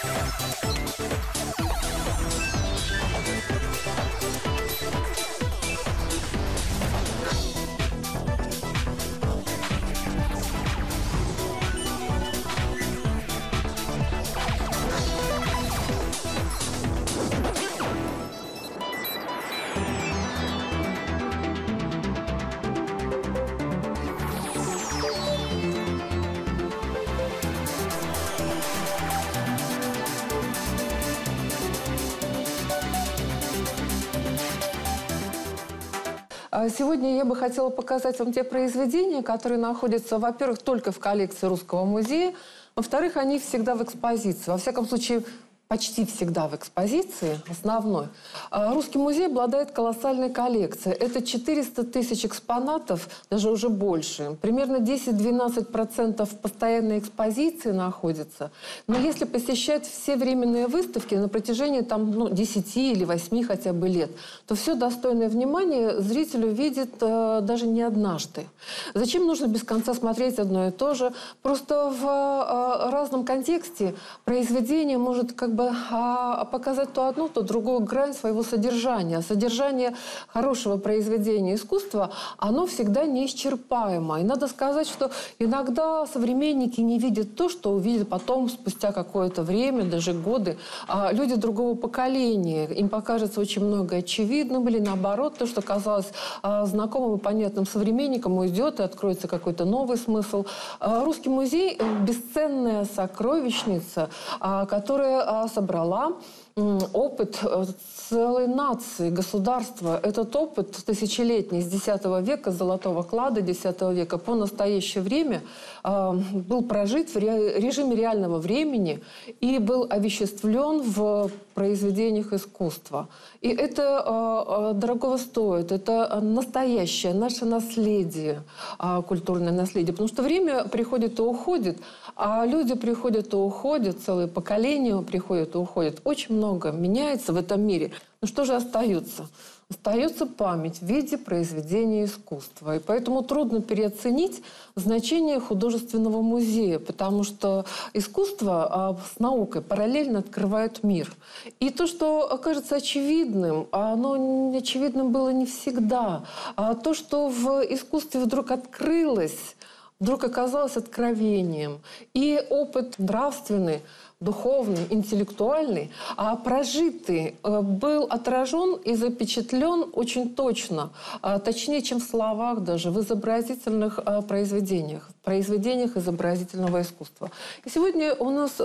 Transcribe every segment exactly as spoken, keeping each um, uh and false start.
Сегодня я бы хотела показать вам те произведения, которые находятся, во-первых, только в коллекции Русского музея, во-вторых, они всегда в экспозиции. Во всяком случае, почти всегда в экспозиции, основной. Русский музей обладает колоссальной коллекцией. Это четыреста тысяч экспонатов, даже уже больше. Примерно десять-двенадцать процентов в постоянной экспозиции находится. Но если посещать все временные выставки на протяжении там, ну, десяти или восьми хотя бы лет, то все достойное внимания зритель увидит э, даже не однажды. Зачем нужно без конца смотреть одно и то же? Просто в э, разном контексте произведение может как бы а, показать то одну, то другую грань своего содержания. Содержание хорошего произведения искусства, оно всегда неисчерпаемо. И надо сказать, что иногда современники не видят то, что увидят потом, спустя какое-то время, даже годы, а люди другого поколения. Им покажется очень многое очевидным, или наоборот, то, что казалось а, знакомым и понятным современникам, уйдет и откроется какой-то новый смысл. А, Русский музей – бесценная сокровищница, а, которая а, собрала опыт целой нации, государства. Этот опыт тысячелетний, с десятого века, с золотого клада десятого века по настоящее время э, был прожит в ре режиме реального времени и был овеществлен в произведениях искусства. И это э, дорогого стоит. Это настоящее наше наследие, э, культурное наследие. Потому что время приходит и уходит, а люди приходят и уходят, целые поколения приходят и уходят. Очень много меняется в этом мире. Но что же остается? Остается память в виде произведения искусства. И поэтому трудно переоценить значение художественного музея, потому что искусство с наукой параллельно открывает мир. И то, что кажется очевидным, оно очевидным было не всегда. А то, что в искусстве вдруг открылось, вдруг оказалось откровением. И опыт нравственный, духовный, интеллектуальный, а прожитый, был отражен и запечатлен очень точно, точнее, чем в словах даже, в изобразительных произведениях, в произведениях изобразительного искусства. И сегодня у нас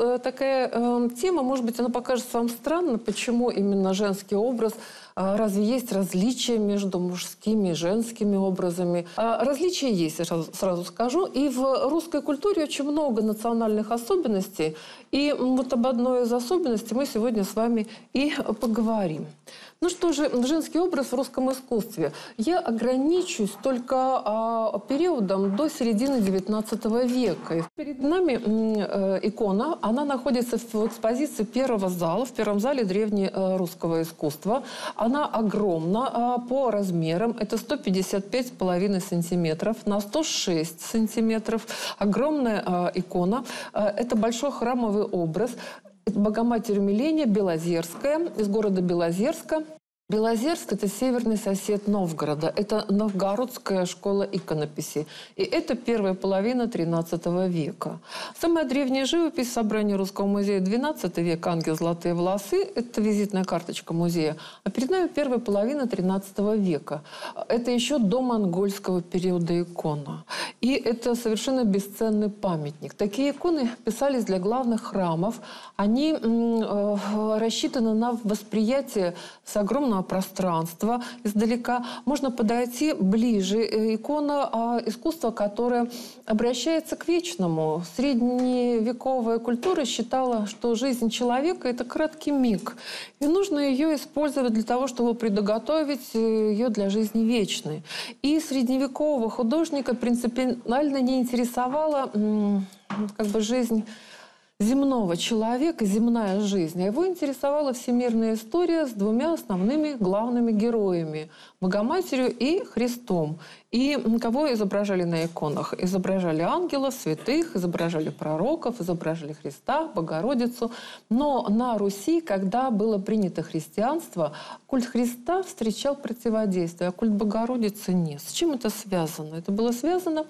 такая тема, может быть, она покажется вам странно, почему именно женский образ. Разве есть различия между мужскими и женскими образами? Различия есть, я сразу скажу. И в русской культуре очень много национальных особенностей. И вот об одной из особенностей мы сегодня с вами и поговорим. Ну что же, женский образ в русском искусстве. Я ограничусь только а, периодом до середины девятнадцатого века. И перед нами э, икона, она находится в экспозиции первого зала, в первом зале древнерусского искусства. Она огромна а, по размерам. Это сто пятьдесят пять с половиной сантиметров на сто шесть сантиметров. Огромная а, икона. А, это большой храмовый образ. Это Богоматерь Умиления Белозерская, из города Белозерска. Белозерск – это северный сосед Новгорода. Это новгородская школа иконописи. И это первая половина тринадцатого века. Самая древняя живопись собрания Русского музея двенадцатый век «Ангел золотые волосы» – это визитная карточка музея. А перед нами первая половина тринадцатого века. Это еще до монгольского периода икона. И это совершенно бесценный памятник. Такие иконы писались для главных храмов. Они э, рассчитаны на восприятие с огромного пространства издалека. Можно подойти ближе. Икона искусства, которое обращается к вечному. Средневековая культура считала, что жизнь человека – это краткий миг. И нужно ее использовать для того, чтобы предуготовить ее для жизни вечной. И средневекового художника принципиально не интересовала как бы жизнь земного человека, земная жизнь. А его интересовала всемирная история с двумя основными главными героями – Богоматерью и Христом. И кого изображали на иконах? Изображали ангелов, святых, изображали пророков, изображали Христа, Богородицу. Но на Руси, когда было принято христианство, культ Христа встречал противодействие, а культ Богородицы нет. С чем это связано? Это было связано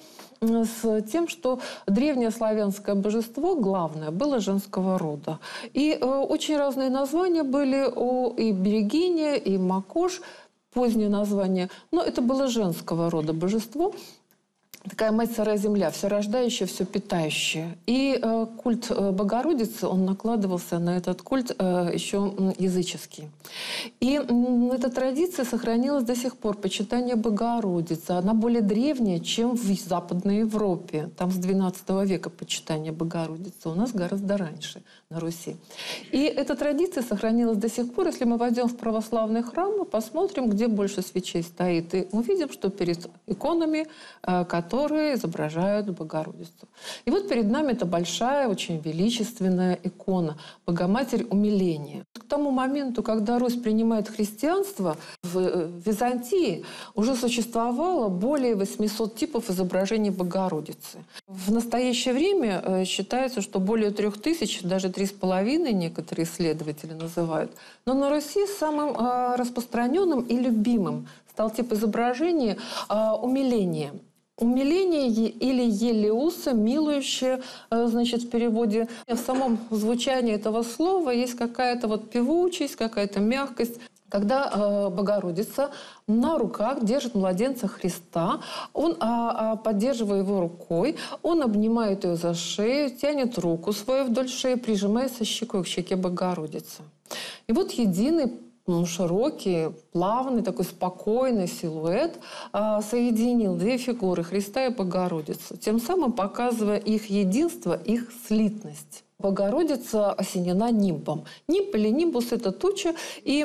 с тем, что древнее славянское божество, главное, было женского рода. И э, очень разные названия были у и Берегиня, и Макош, позднее название, но это было женского рода божество. Такая мать сырая земля, все рождающая, все питающая. И э, культ э, Богородицы, он накладывался на этот культ э, еще языческий. И э, эта традиция сохранилась до сих пор, почитание Богородицы. Она более древняя, чем в Западной Европе. Там с двенадцатого века почитание Богородицы. У нас гораздо раньше, на Руси. И эта традиция сохранилась до сих пор. Если мы войдем в православный храм, мы посмотрим, где больше свечей стоит. И увидим, что перед иконами, э, которые изображают Богородицу. И вот перед нами эта большая, очень величественная икона Богоматерь Умиления. К тому моменту, когда Русь принимает христианство, в Византии уже существовало более восьмисот типов изображений Богородицы. В настоящее время считается, что более трех тысяч, даже три с половиной некоторые исследователи называют. Но на Руси самым распространенным и любимым стал тип изображения умиления. Умиление или елеуса, милующее, значит, в переводе. В самом звучании этого слова есть какая-то вот певучесть, какая-то мягкость. Когда э, Богородица на руках держит младенца Христа, он, а, а, поддерживая его рукой, он обнимает ее за шею, тянет руку свою вдоль шеи, прижимается щекой к щеке Богородицы. И вот единый широкий, плавный, такой спокойный силуэт а, соединил две фигуры Христа и Богородицу, тем самым показывая их единство, их слитность. Богородица осенена нимбом. Нимб или нимбус – это туча, и,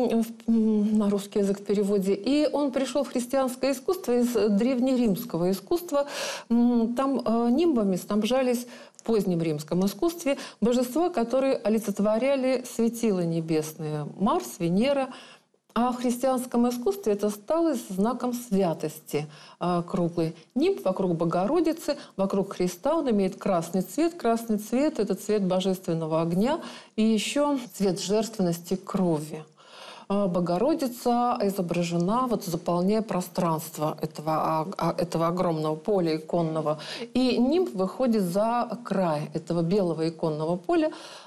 на русский язык в переводе. И он пришел в христианское искусство из древнеримского искусства. Там нимбами снабжались в позднем римском искусстве божества, которые олицетворяли светила небесные – Марс, Венера. А в христианском искусстве это стало знаком святости э, круглый. Нимб вокруг Богородицы, вокруг Христа. Он имеет красный цвет. Красный цвет – это цвет божественного огня и еще цвет жертвенности крови. Э, Богородица изображена, вот, заполняя пространство этого, а, этого огромного поля иконного. И нимб выходит за край этого белого иконного поля.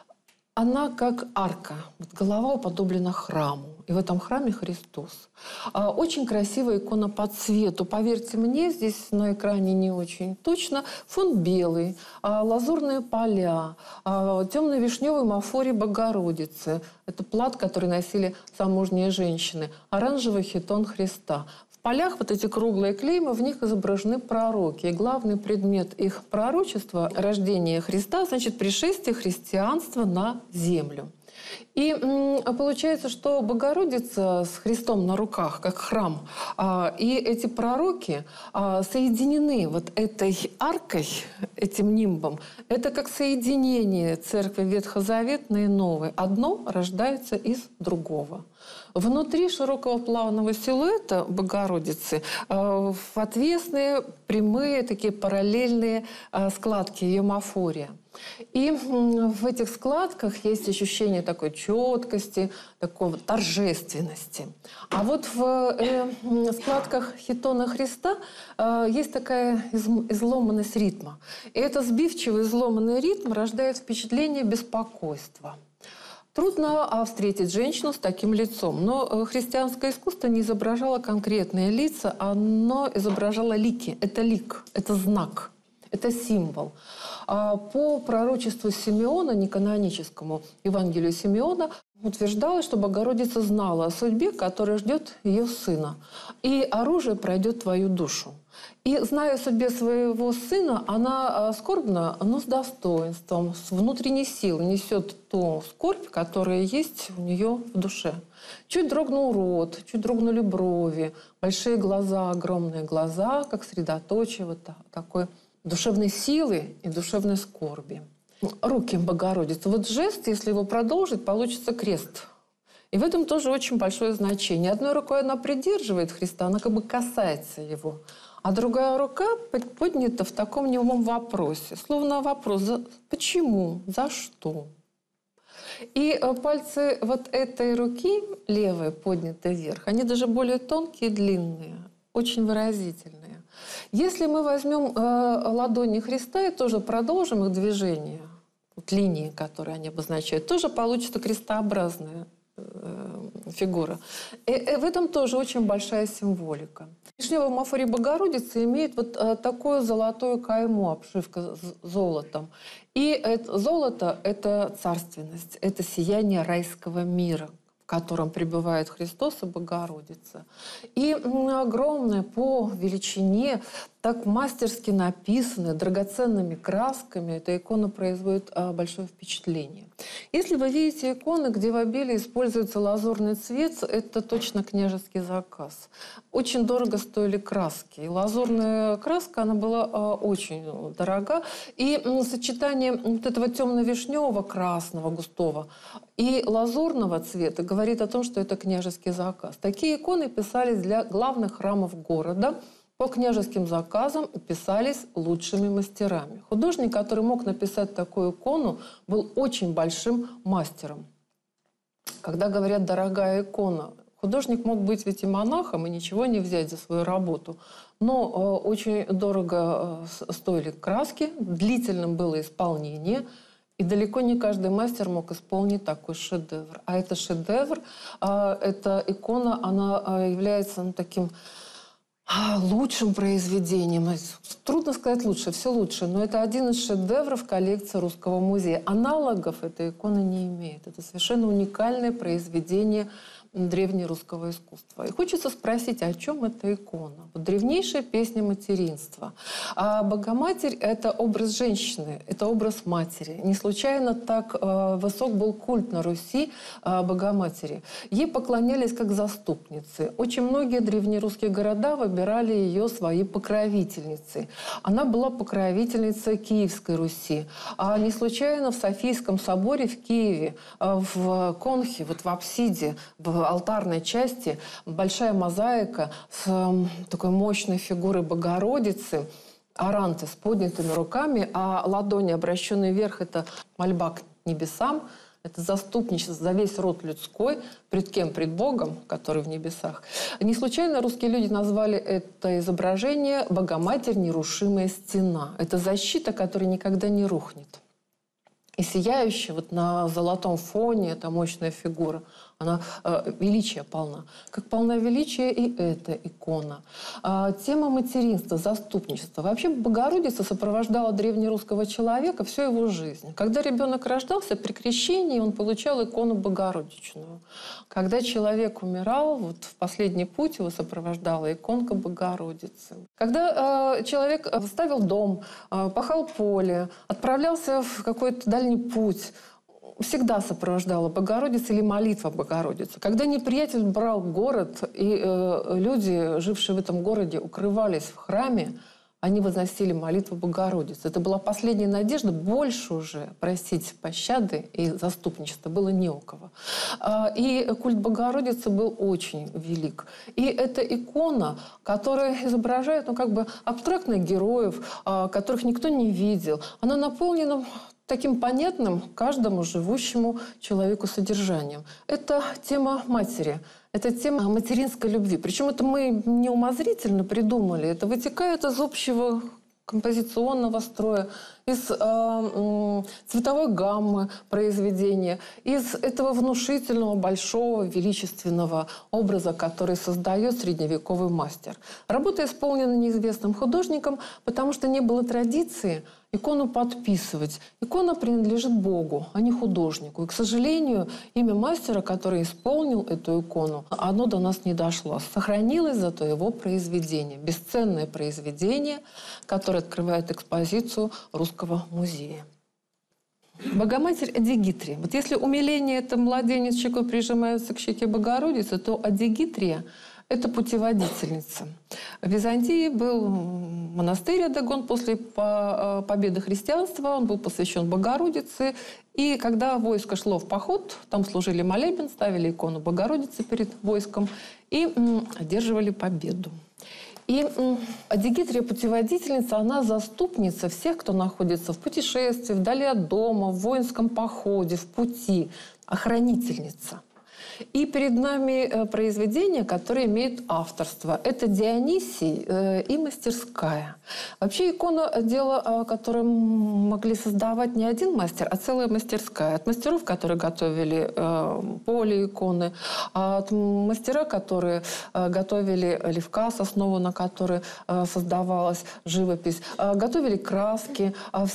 Она как арка. Вот голова уподоблена храму. И в этом храме Христос. Очень красивая икона по цвету. Поверьте мне, здесь на экране не очень точно. Фон белый, лазурные поля, темный вишневый мафорий Богородицы. Это плат, который носили замужние женщины. Оранжевый хитон Христа. В полях вот эти круглые клеймы, в них изображены пророки. И главный предмет их пророчества – рождение Христа, значит, пришествие христианства на землю. И получается, что Богородица с Христом на руках, как храм, и эти пророки соединены вот этой аркой, этим нимбом. Это как соединение церкви ветхозаветной и новой. Одно рождается из другого. Внутри широкого плавного силуэта Богородицы отвесные, прямые, такие параллельные складки ее мафория. И в этих складках есть ощущение такой четкости, такой торжественности. А вот в э, складках хитона Христа э, есть такая изломанность ритма. И этот сбивчивый изломанный ритм рождает впечатление беспокойства. Трудно встретить женщину с таким лицом. Но христианское искусство не изображало конкретные лица, оно изображало лики. Это лик, это знак, это символ. По пророчеству Симеона, неканоническому Евангелию Симеона, утверждалось, что Богородица знала о судьбе, которая ждет ее сына. И оружие пройдет твою душу. И, зная о судьбе своего сына, она скорбна, но с достоинством, с внутренней силой несет ту скорбь, которая есть у нее в душе. Чуть дрогнул рот, чуть дрогнули брови, большие глаза, огромные глаза, как средоточие вот такой душевной силы и душевной скорби. Руки Богородицы. Вот жест, если его продолжить, получится крест. И в этом тоже очень большое значение. Одной рукой она придерживает Христа, она как бы касается его. А другая рука поднята в таком немом вопросе. Словно вопрос: за... почему? За что? И пальцы вот этой руки, левой, поднятой вверх, они даже более тонкие и длинные, очень выразительные. Если мы возьмем э, ладони Христа и тоже продолжим их движение, вот линии, которые они обозначают, тоже получится крестообразная фигура. И, и в этом тоже очень большая символика. Вишневая Амафория Богородицы имеет вот а, такое золотое кайму, обшивка с золотом. И это, золото – это царственность, это сияние райского мира, в котором пребывает Христос и Богородица. И огромное по величине, так мастерски написанная, драгоценными красками, эта икона производит а, большое впечатление. Если вы видите иконы, где в обилии используется лазурный цвет, это точно княжеский заказ. Очень дорого стоили краски. И лазурная краска, она была а, очень дорога. И м, сочетание вот этого темно-вишневого, красного, густого и лазурного цвета говорит о том, что это княжеский заказ. Такие иконы писались для главных храмов города. По княжеским заказам писались лучшими мастерами. Художник, который мог написать такую икону, был очень большим мастером. Когда говорят «дорогая икона», художник мог быть ведь и монахом, и ничего не взять за свою работу. Но э, очень дорого э, стоили краски, длительным было исполнение, и далеко не каждый мастер мог исполнить такой шедевр. А это шедевр, э, эта икона, она э, является ну, таким... лучшим произведением. Трудно сказать лучше, все лучше, но это один из шедевров коллекции Русского музея. Аналогов эта икона не имеет. Это совершенно уникальное произведение древнерусского искусства. И хочется спросить, о чем эта икона? Вот древнейшая песня материнства. А Богоматерь – это образ женщины, это образ матери. Не случайно так э, высок был культ на Руси э, Богоматери. Ей поклонялись как заступнице. Очень многие древнерусские города выбирали ее своей покровительницей. Она была покровительницей Киевской Руси. А не случайно в Софийском соборе в Киеве, э, в конхе, вот в апсиде, в алтарной части большая мозаика с э, такой мощной фигурой Богородицы, аранты с поднятыми руками, а ладони, обращенные вверх, это мольба к небесам, это заступничество за весь род людской. Пред кем? Пред Богом, который в небесах. Не случайно русские люди назвали это изображение «Богоматерь. Нерушимая стена». Это защита, которая никогда не рухнет. И сияющая вот на золотом фоне эта мощная фигура, она э, величия полна. Как полна величия и эта икона. А, тема материнства, заступничества. Вообще Богородица сопровождала древнерусского человека всю его жизнь. Когда ребенок рождался, при крещении он получал икону Богородичную. Когда человек умирал, вот в последний путь его сопровождала иконка Богородицы. Когда э, человек ставил дом, э, пахал поле, отправлялся в какой-то дальний путь, всегда сопровождала Богородица или молитва Богородицы. Когда неприятель брал город, и э, люди, жившие в этом городе, укрывались в храме, они возносили молитву Богородицы. Это была последняя надежда. Больше уже просить пощады и заступничества было не у кого. И культ Богородицы был очень велик. И эта икона, которая изображает ну, как бы абстрактных героев, которых никто не видел, она наполнена таким понятным каждому живущему человеку содержанием. Это тема матери. Это тема материнской любви. Причем это мы не умозрительно придумали. Это вытекает из общего композиционного строя, из э, э, цветовой гаммы произведения, из этого внушительного, большого, величественного образа, который создает средневековый мастер. Работа исполнена неизвестным художником, потому что не было традиции икону подписывать. Икона принадлежит Богу, а не художнику. И, к сожалению, имя мастера, который исполнил эту икону, оно до нас не дошло. Сохранилось зато его произведение. Бесценное произведение, которое открывает экспозицию Русского музея. Богоматерь Адигитрия. Вот если умиление – это младенец щекой прижимается к щеке Богородицы, то Адигитрия – Это путеводительница. В Византии был монастырь Адегон после победы христианства. Он был посвящен Богородице. И когда войско шло в поход, там служили молебен, ставили икону Богородицы перед войском и одерживали победу. И Адигитрия путеводительница, она заступница всех, кто находится в путешествии, вдали от дома, в воинском походе, в пути, охранительница. И перед нами произведение, которое имеет авторство. Это Дионисий и мастерская. Вообще икона – дело, которое могли создавать не один мастер, а целая мастерская. От мастеров, которые готовили поле иконы, от мастера, которые готовили левкас, основу на которой создавалась живопись, готовили краски.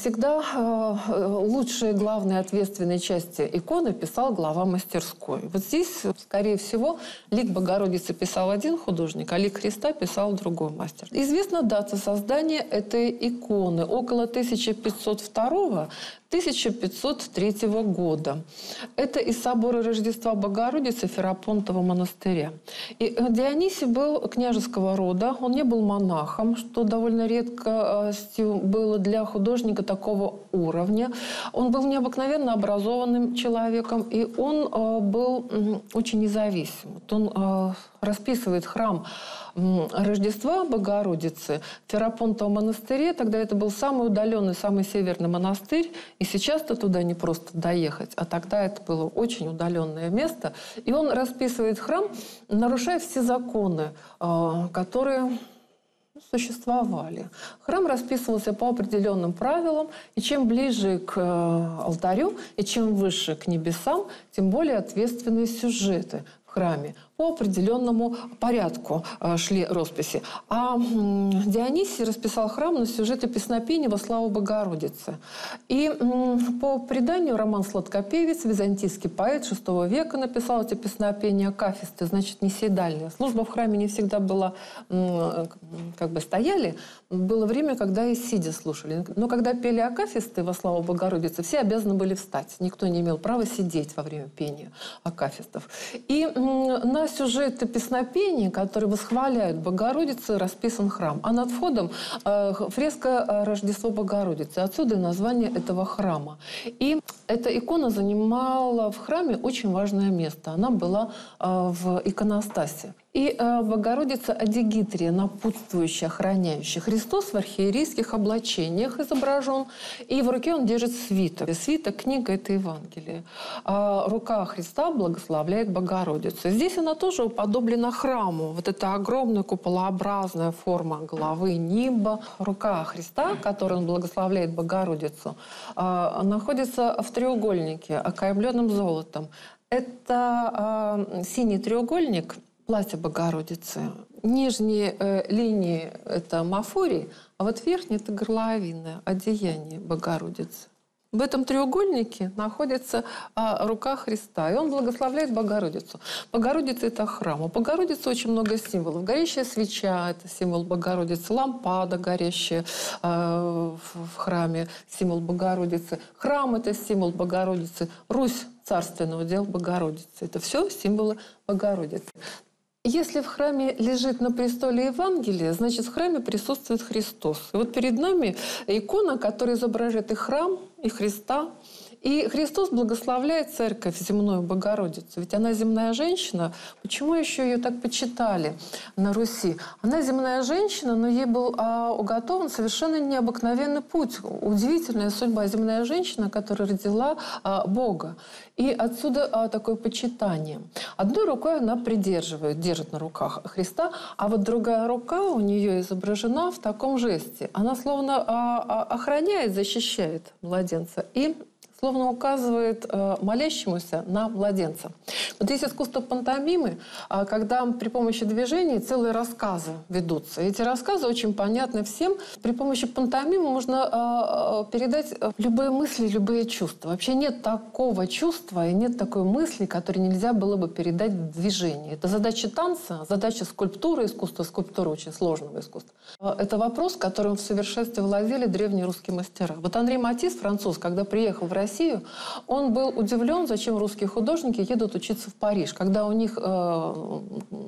Всегда лучшие, главные, ответственные части иконы писал глава мастерской. Вот здесь, скорее всего, лик Богородицы писал один художник, а лик Христа писал другой мастер. Известна дата создания этой иконы – около тысяча пятьсот второго — тысяча пятьсот третьего года. Это из собора Рождества Богородицы Ферапонтова монастыря. И Дионисий был княжеского рода, он не был монахом, что довольно редко было для художника такого уровня. Он был необыкновенно образованным человеком, и он был очень независим. Вот он расписывает храм Рождества Богородицы в Ферапонтовом монастыре. Тогда это был самый удаленный, самый северный монастырь. И сейчас-то туда не просто доехать, а тогда это было очень удаленное место. И он расписывает храм, нарушая все законы, которые существовали. Храм расписывался по определенным правилам, и чем ближе к алтарю, и чем выше к небесам, тем более ответственные сюжеты в храме. По определенному порядку шли росписи. А Дионисий расписал храм на сюжете песнопения во славу Богородицы. И по преданию Роман Сладкопевец, византийский поэт шестого века, написал эти песнопения акафисты, значит, не сейдальные. Служба в храме не всегда была, как бы стояли. Было время, когда и сидя слушали. Но когда пели акафисты во славу Богородицы, все обязаны были встать. Никто не имел права сидеть во время пения акафистов. И на сюжеты песнопений, которые восхваляют Богородицу, расписан храм. А над входом э, фреска «Рождество Богородицы». Отсюда и название этого храма. И эта икона занимала в храме очень важное место. Она была э, в иконостасе. И э, Богородица Адигитрия, напутствующая, охраняющая. Христос в архиерейских облачениях изображен, и в руке он держит свиток. И свиток, книга – это Евангелие. А рука Христа благословляет Богородицу. Здесь она тоже уподоблена храму. Вот эта огромная куполообразная форма головы, нимба. Рука Христа, которой он благословляет Богородицу, э, находится в треугольнике, окаймленном золотом. Это э, синий треугольник – платье Богородицы. Нижние э, линии – это мафорий, а вот верхние – это горловина, одеяние Богородицы. В этом треугольнике находится а, рука Христа, и он благословляет Богородицу. Богородица – это храм. У Богородицы очень много символов. Горящая свеча – это символ Богородицы, лампада горящая а, в, в храме – символ Богородицы. Храм – это символ Богородицы. Русь царственного дела Богородицы – это все символы Богородицы. Если в храме лежит на престоле Евангелие, значит, в храме присутствует Христос. И вот перед нами икона, которая изображает и храм, и Христа. И Христос благословляет церковь земную Богородицу. Ведь она земная женщина. Почему еще ее так почитали на Руси? Она земная женщина, но ей был а, уготован совершенно необыкновенный путь. Удивительная судьба. Земная женщина, которая родила а, Бога. И отсюда а, такое почитание. Одной рукой она придерживает, держит на руках Христа, а вот другая рука у нее изображена в таком жесте. Она словно а, а, охраняет, защищает младенца. И словно указывает э, молящемуся на младенца. Вот есть искусство пантомимы, э, когда при помощи движений целые рассказы ведутся. И эти рассказы очень понятны всем. При помощи пантомимы можно э, передать любые мысли, любые чувства. Вообще нет такого чувства и нет такой мысли, которую нельзя было бы передать в движении. Это задача танца, задача скульптуры, искусства скульптуры очень сложного искусства. Это вопрос, которым в совершенстве владели древние русские мастера. Вот Анри Матисс, француз, когда приехал в Россию, он был удивлен, зачем русские художники едут учиться в Париж, когда у них э, в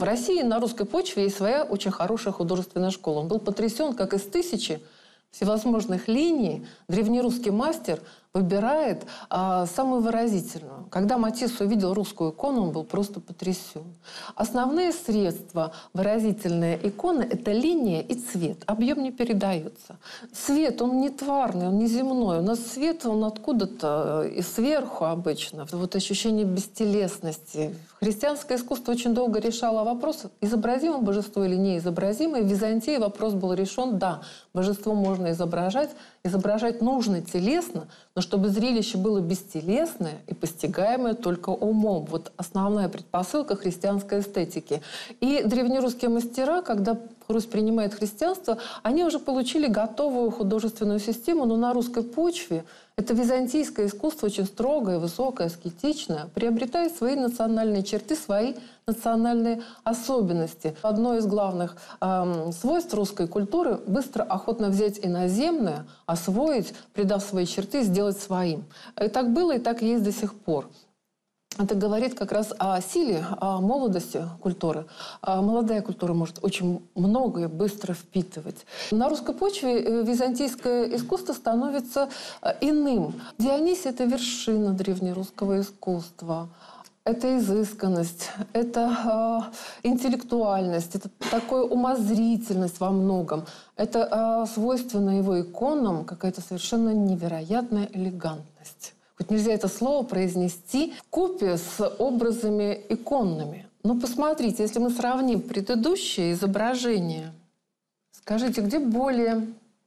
В России на русской почве есть своя очень хорошая художественная школа. Он был потрясен, как из тысячи всевозможных линий древнерусский мастер выбирает а, самую выразительную. Когда Матисс увидел русскую икону, он был просто потрясен. Основные средства выразительной иконы – это линия и цвет. Объем не передается. Свет, он не тварный, он не земной. У нас свет, он откуда-то и сверху обычно. Вот ощущение бестелесности. Христианское искусство очень долго решало вопрос, изобразимо божество или неизобразимо. И в Византии вопрос был решен, да, божество можно изображать, изображать нужно телесно, но чтобы зрелище было бестелесное и постигаемое только умом. Вот основная предпосылка христианской эстетики. И древнерусские мастера, когда Русь принимает христианство, они уже получили готовую художественную систему, но на русской почве это византийское искусство, очень строгое, высокое, аскетичное, приобретает свои национальные черты, свои национальные особенности. Одно из главных э, свойств русской культуры – быстро, охотно взять иноземное, освоить, придав свои черты, сделать своим. И так было, и так есть до сих пор. Это говорит как раз о силе, о молодости культуры. Молодая культура может очень многое быстро впитывать. На русской почве византийское искусство становится иным. Дионисий – это вершина древнерусского искусства. Это изысканность, это э, интеллектуальность, это такая умозрительность во многом. Это э, свойственно его иконам какая-то совершенно невероятная элегантность. Хоть нельзя это слово произнести вкупе с образами иконными. Но посмотрите, если мы сравним предыдущие изображения, скажите, где более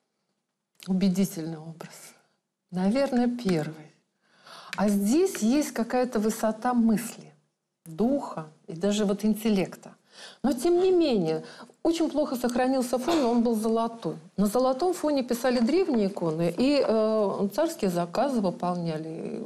убедительный образ? Наверное, первый. А здесь есть какая-то высота мысли, духа и даже вот интеллекта. Но, тем не менее, очень плохо сохранился фон, но он был золотой. На золотом фоне писали древние иконы, и э, царские заказы выполняли.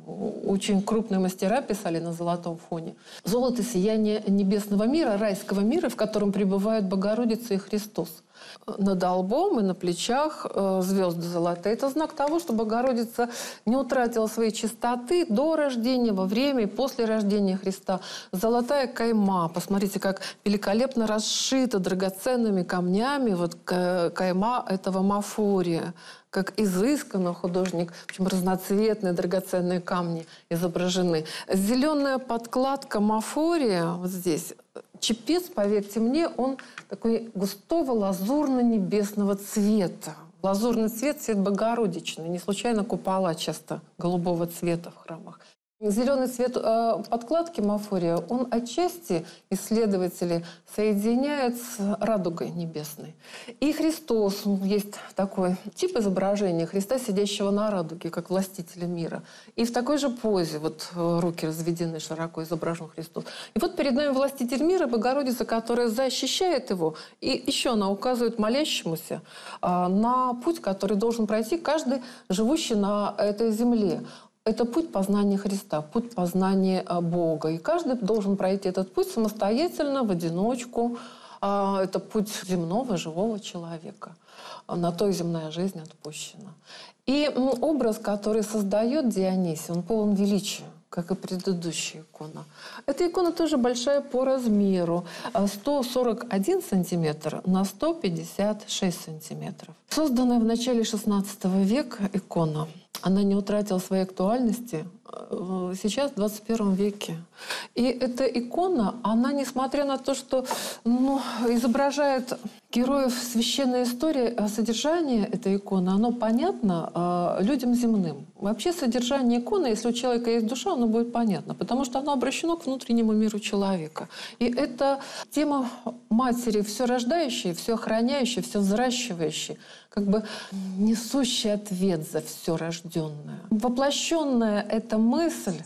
Очень крупные мастера писали на золотом фоне. Золото – сияние небесного мира, райского мира, в котором пребывают Богородица и Христос. Над лбом и на плечах э, звезды золотые. Это знак того, что Богородица не утратила своей чистоты до рождения, во время и после рождения Христа. Золотая кайма. Посмотрите, как великолепно расшита драгоценными камнями вот кайма этого мафория. Как изысканно художник, причем разноцветные драгоценные камни изображены. Зеленая подкладка мафория вот здесь. Чепец, поверьте мне, он такой густого лазурно-небесного цвета. Лазурный цвет – цвет богородичный. Не случайно купола часто голубого цвета в храмах. Зеленый цвет э, подкладки мафория, он отчасти исследователи соединяют с радугой небесной. И Христос, есть такой тип изображения Христа, сидящего на радуге, как властителя мира. И в такой же позе, вот руки разведены, широко изображен Христос. И вот перед нами властитель мира, Богородица, которая защищает его. И еще она указывает молящемуся э, на путь, который должен пройти каждый живущий на этой земле. Это путь познания Христа, путь познания Бога. И каждый должен пройти этот путь самостоятельно, в одиночку. Это путь земного, живого человека. На то и земная жизнь отпущена. И образ, который создает Дионисий, он полон величия, как и предыдущая икона. Эта икона тоже большая по размеру. сто сорок один сантиметр на сто пятьдесят шесть сантиметров. Созданная в начале шестнадцатого века икона. Она не утратила своей актуальности сейчас, в двадцать первом веке. И эта икона, она, несмотря на то, что ну, изображает героев священной истории, содержание этой иконы, оно понятно э, людям земным. Вообще содержание иконы, если у человека есть душа, оно будет понятно, потому что оно обращено к внутреннему миру человека. И это тема матери, все рождающей, все охраняющей, все взращивающей, как бы несущий ответ за все рожденное. Воплощенная эта мысль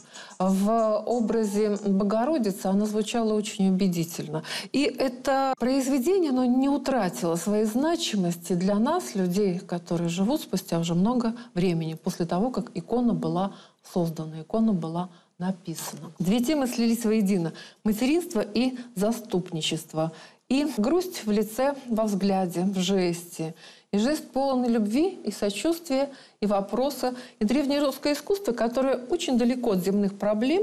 в образе Богородицы, она звучала очень убедительно. И это произведение, оно не утратило своей значимости для нас, людей, которые живут спустя уже много времени, после того, как икона была создана, икона была написана. Две темы слились воедино – материнство и заступничество. И грусть в лице, во взгляде, в жесте. И жест полон и любви, и сочувствия, и вопроса. И древнерусское искусство, которое очень далеко от земных проблем,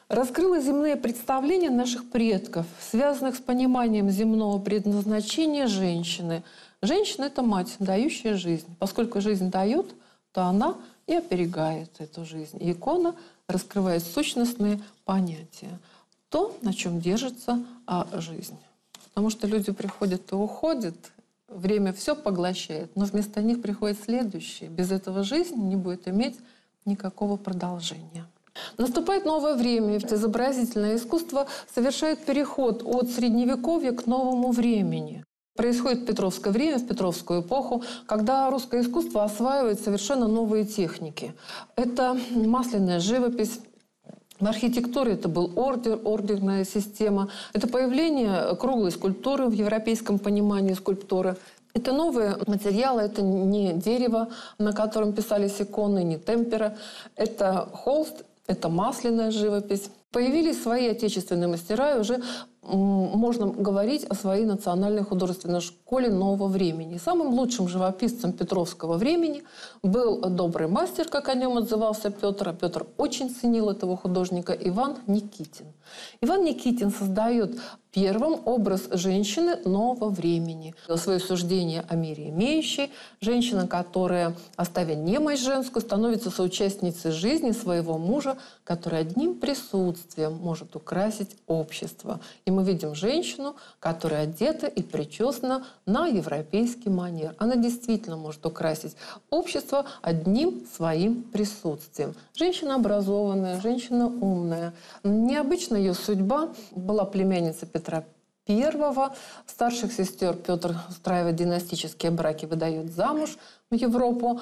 Раскрыла земные представления наших предков, связанных с пониманием земного предназначения женщины. Женщина – это мать, дающая жизнь. Поскольку жизнь дает, то она и оберегает эту жизнь. И икона раскрывает сущностные понятия. То, на чем держится а, жизнь. Потому что люди приходят и уходят, время все поглощает, но вместо них приходит следующее. Без этого жизнь не будет иметь никакого продолжения. Наступает новое время, ведь изобразительное искусство совершает переход от Средневековья к новому времени. Происходит Петровское время, в Петровскую эпоху, когда русское искусство осваивает совершенно новые техники. Это масляная живопись. В архитектуре это был ордер, ордерная система. Это появление круглой скульптуры в европейском понимании скульптуры. Это новые материалы, это не дерево, на котором писались иконы, не темпера. Это холст, это масляная живопись. Появились свои отечественные мастера, и уже можно говорить о своей национальной художественной школе нового времени. Самым лучшим живописцем Петровского времени был добрый мастер, как о нем отзывался Петр. А Петр очень ценил этого художника, Иван Никитин. Иван Никитин создает первым образ женщины нового времени. Свое суждение о мире имеющей, женщина, которая, оставив немощь женскую, становится соучастницей жизни своего мужа, который одним присутствием может украсить общество. И мы видим женщину, которая одета и причесана на европейский манер. Она действительно может украсить общество одним своим присутствием. Женщина образованная, женщина умная. Необычна ее судьба. Была племянница Петра Первого. Старших сестер Петр устраивает династические браки, выдает замуж в Европу.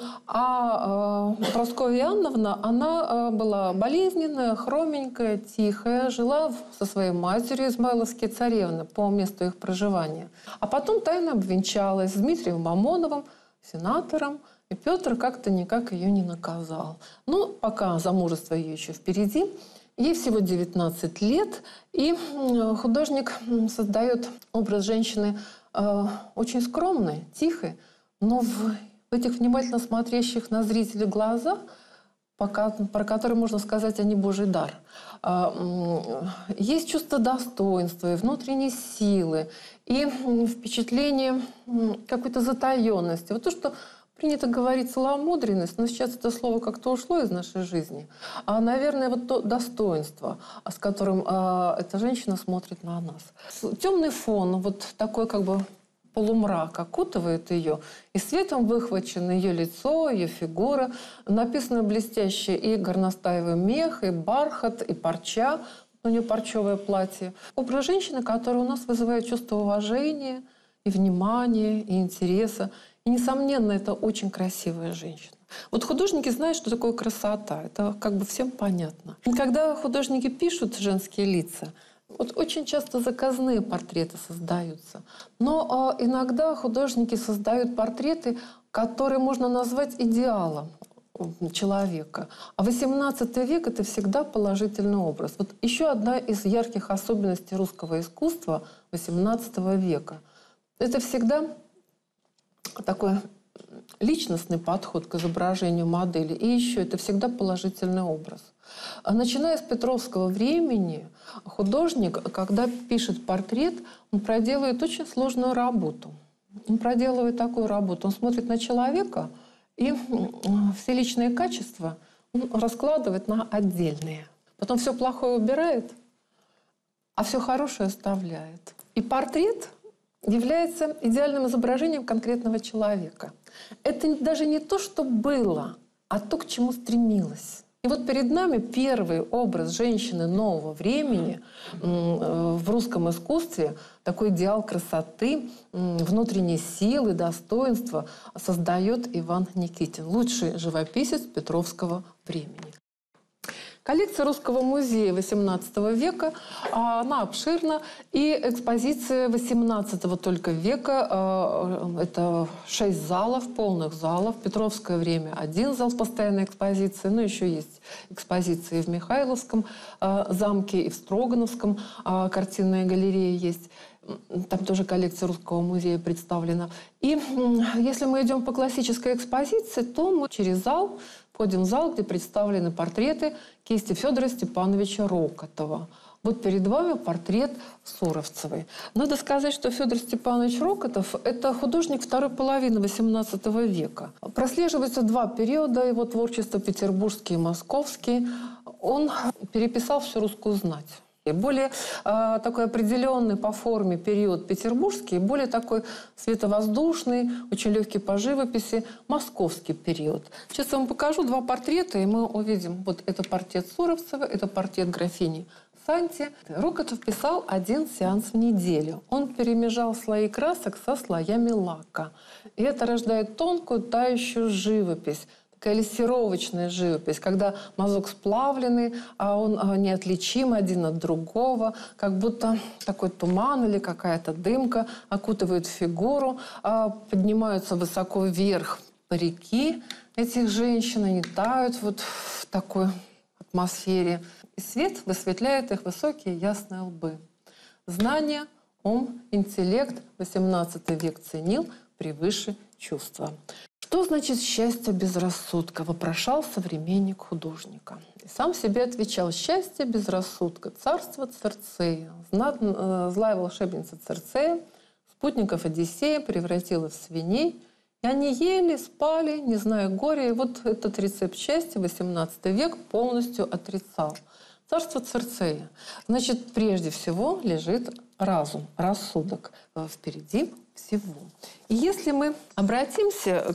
А э, Прасковья Иоанновна, она э, была болезненная, хроменькая, тихая, жила со своей матерью Измайловской царевны по месту их проживания. А потом тайно обвенчалась с Дмитрием Мамоновым, сенатором, и Петр как-то никак ее не наказал. Ну, пока замужество ее еще впереди. Ей всего девятнадцать лет, и художник создает образ женщины э, очень скромной, тихой, но в этих внимательно смотрящих на зрителей глазах, пока, про которые можно сказать, они Божий дар. Э, есть чувство достоинства и внутренней силы, и впечатление какой-то затаенности. Вот то, что принято говорить целомудренность, но сейчас это слово как-то ушло из нашей жизни. А, наверное, вот то достоинство, с которым а, эта женщина смотрит на нас. Темный фон, вот такой как бы полумрак окутывает ее, и светом выхвачено ее лицо, ее фигура. Написано блестяще и горностаевый мех, и бархат, и парча. У нее парчевое платье. Образ женщины, который у нас вызывает чувство уважения, и внимания, и интереса. И, несомненно, это очень красивая женщина. Вот художники знают, что такое красота. Это как бы всем понятно. И когда художники пишут женские лица, вот очень часто заказные портреты создаются. Но э, иногда художники создают портреты, которые можно назвать идеалом человека. А восемнадцатый век – это всегда положительный образ. Вот еще одна из ярких особенностей русского искусства восемнадцатого века. Это всегда такой личностный подход к изображению модели. И еще это всегда положительный образ. Начиная с Петровского времени, художник, когда пишет портрет, он проделывает очень сложную работу. Он проделывает такую работу. Он смотрит на человека и все личные качества он раскладывает на отдельные. Потом все плохое убирает, а все хорошее оставляет. И портрет является идеальным изображением конкретного человека. Это даже не то, что было, а то, к чему стремилась. И вот перед нами первый образ женщины нового времени в русском искусстве, такой идеал красоты, внутренней силы, достоинства создает Иван Никитин, лучший живописец Петровского времени. Коллекция Русского музея восемнадцатого века, она обширна, и экспозиция восемнадцатого только века, это шесть залов, полных залов. Петровское время один зал постоянной экспозиции, но еще есть экспозиции в Михайловском замке, и в Строгановском картинная галерея есть. Там тоже коллекция Русского музея представлена. И если мы идем по классической экспозиции, то мы через зал Входим в зал, где представлены портреты кисти Федора Степановича Рокотова. Вот перед вами портрет Суровцевой. Надо сказать, что Федор Степанович Рокотов – это художник второй половины восемнадцатого века. Прослеживаются два периода его творчества – петербургский и московский. Он переписал всю русскую знать. И более э, такой определенный по форме период петербургский, более такой световоздушный, очень легкий по живописи московский период. Сейчас я вам покажу два портрета, и мы увидим. Вот это портрет Суровцевой, это портрет графини Санти. Рокотов писал один сеанс в неделю. Он перемежал слои красок со слоями лака. И это рождает тонкую, тающую живопись. Такая лессировочная живопись, когда мазок сплавленный, а он неотличим один от другого, как будто такой туман или какая-то дымка окутывает фигуру, поднимаются высоко вверх парики этих женщин, они тают вот в такой атмосфере. И свет высветляет их высокие ясные лбы. Знание, ум, интеллект восемнадцатый век ценил превыше чувства. Что значит счастье без рассудка? Вопрошал современник художника. И сам себе отвечал: счастье без рассудка, царство Цирцея. Знат, э, злая волшебница Цирцея спутников Одиссея превратила в свиней. И они ели, спали, не зная горя. И вот этот рецепт счастья восемнадцатый век полностью отрицал. Царство Цирцея. Значит, прежде всего лежит разум, рассудок. Впереди всего. И если мы обратимся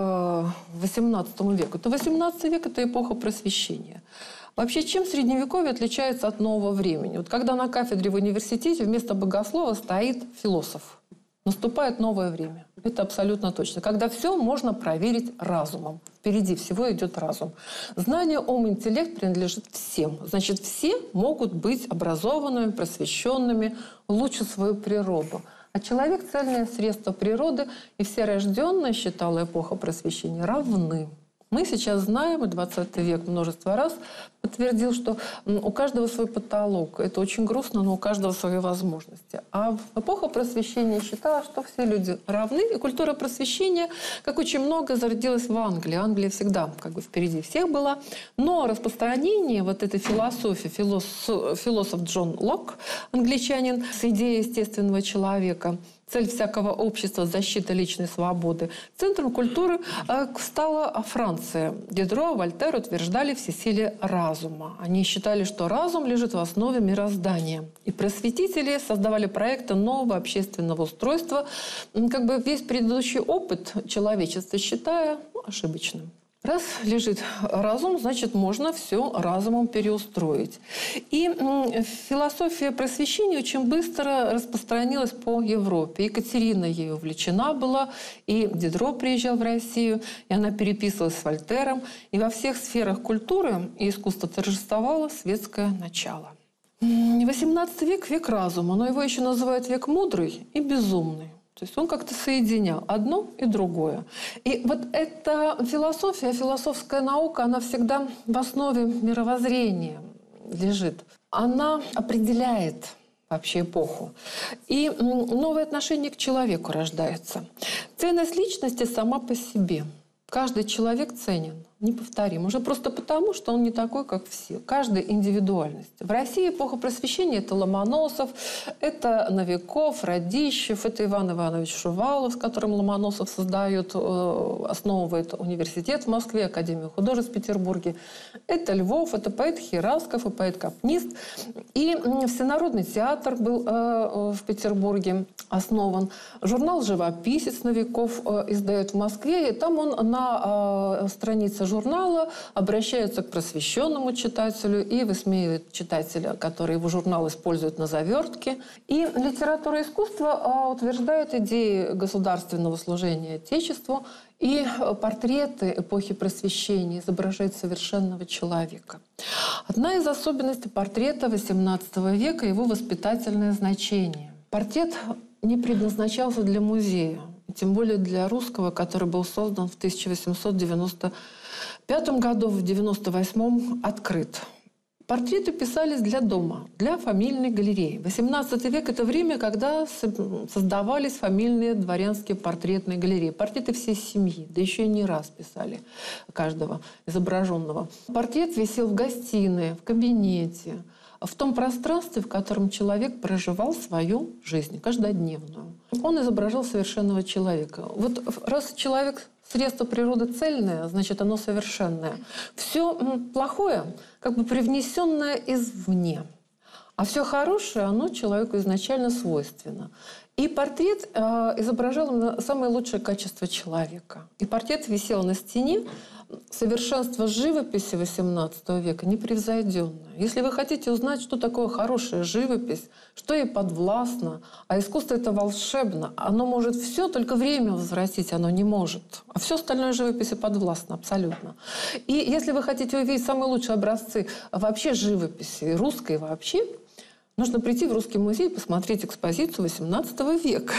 к восемнадцатому веку, то восемнадцатый век – это эпоха просвещения. Вообще, чем Средневековье отличается от нового времени? Вот когда на кафедре в университете вместо богослова стоит философ, наступает новое время. Это абсолютно точно. Когда все можно проверить разумом. Впереди всего идет разум. Знание, ум, интеллект принадлежит всем. Значит, все могут быть образованными, просвещенными, улучшить свою природу. А человек – цельное средство природы, и все рожденные, считала эпоха просвещения, равны. Мы сейчас знаем, и двадцатый век множество раз подтвердил, что у каждого свой потолок. Это очень грустно, но у каждого свои возможности. А эпоха просвещения считала, что все люди равны. И культура просвещения, как очень много, зародилась в Англии. Англия всегда как бы впереди всех была. Но распространение вот этой философии, философ, философ Джон Лок, англичанин, с идеей естественного человека, цель всякого общества – защита личной свободы. Центром культуры стала Франция. Дидро, Вольтер утверждали всесилие разума. Они считали, что разум лежит в основе мироздания. И просветители создавали проекты нового общественного устройства, как бы весь предыдущий опыт человечества считая ну, ошибочным. Раз лежит разум, значит, можно все разумом переустроить. И философия просвещения очень быстро распространилась по Европе. Екатерина ею увлечена была, и Дидро приезжал в Россию, и она переписывалась с Вольтером. И во всех сферах культуры и искусства торжествовало светское начало. восемнадцатый век – век разума, но его еще называют век мудрый и безумный. То есть он как-то соединял одно и другое. И вот эта философия, философская наука, она всегда в основе мировоззрения лежит. Она определяет вообще эпоху. И новое отношение к человеку рождается. Ценность личности сама по себе. Каждый человек ценен, неповторим. Уже просто потому, что он не такой, как все. Каждая индивидуальность. В России эпоха просвещения – это Ломоносов, это Новиков, Радищев, это Иван Иванович Шувалов, с которым Ломоносов создает, основывает университет в Москве, Академию художеств в Петербурге. Это Львов, это поэт Херасков и поэт-капнист. И Всенародный театр был в Петербурге основан. Журнал «Живописец» Новиков издает в Москве. И там он на странице журнала обращается к просвещенному читателю и высмеивает читателя, который его журнал использует на завертке. И литература и искусство утверждают идеи государственного служения Отечеству, и портреты эпохи просвещения изображают совершенного человека. Одна из особенностей портрета восемнадцатого века – его воспитательное значение. Портрет не предназначался для музея, тем более для русского, который был создан в тысяча восемьсот девяносто пятом году, в девяносто восьмом открыт. Портреты писались для дома, для фамильной галереи. восемнадцатый век – это время, когда создавались фамильные дворянские портретные галереи. Портреты всей семьи, да еще и не раз писали каждого изображенного. Портрет висел в гостиной, в кабинете, в том пространстве, в котором человек проживал свою жизнь, каждодневную. Он изображал совершенного человека. Вот раз человек средство природы цельное, значит, оно совершенное. Все плохое как бы привнесенное извне. А все хорошее, оно человеку изначально свойственно. И портрет э, изображал самое лучшее качество человека. И портрет висел на стене. Совершенство живописи восемнадцатого века непревзойденное. Если вы хотите узнать, что такое хорошая живопись, что ей подвластно, а искусство это волшебно, оно может все, только время возвратить оно не может. А все остальное живописи подвластно абсолютно. И если вы хотите увидеть самые лучшие образцы вообще живописи, русской вообще, нужно прийти в Русский музей и посмотреть экспозицию восемнадцатого века.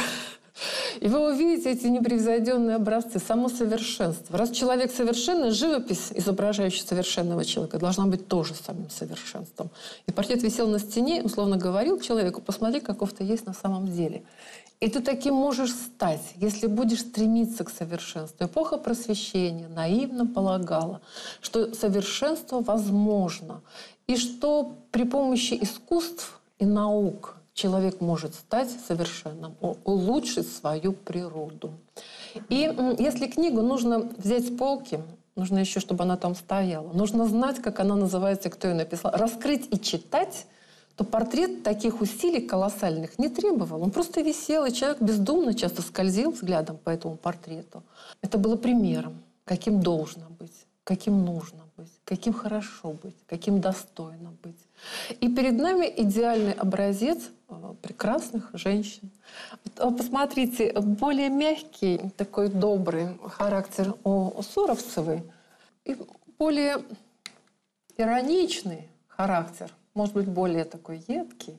И вы увидите эти непревзойденные образцы, само совершенство. Раз человек совершенный, живопись, изображающая совершенного человека, должна быть тоже самым совершенством. И портрет висел на стене, условно говорил человеку: посмотри, каков ты есть на самом деле. И ты таким можешь стать, если будешь стремиться к совершенству. Эпоха Просвещения наивно полагала, что совершенство возможно, и что при помощи искусств и наук человек может стать совершенным, улучшить свою природу. И если книгу нужно взять с полки, нужно еще, чтобы она там стояла, нужно знать, как она называется, кто ее написал, раскрыть и читать, то портрет таких усилий колоссальных не требовал. Он просто висел, и человек бездумно часто скользил взглядом по этому портрету. Это было примером, каким должно быть, каким нужно быть, каким хорошо быть, каким достойно быть. И перед нами идеальный образец прекрасных женщин. Посмотрите, более мягкий, такой добрый характер у Суровцевой и более ироничный характер, может быть, более такой едкий,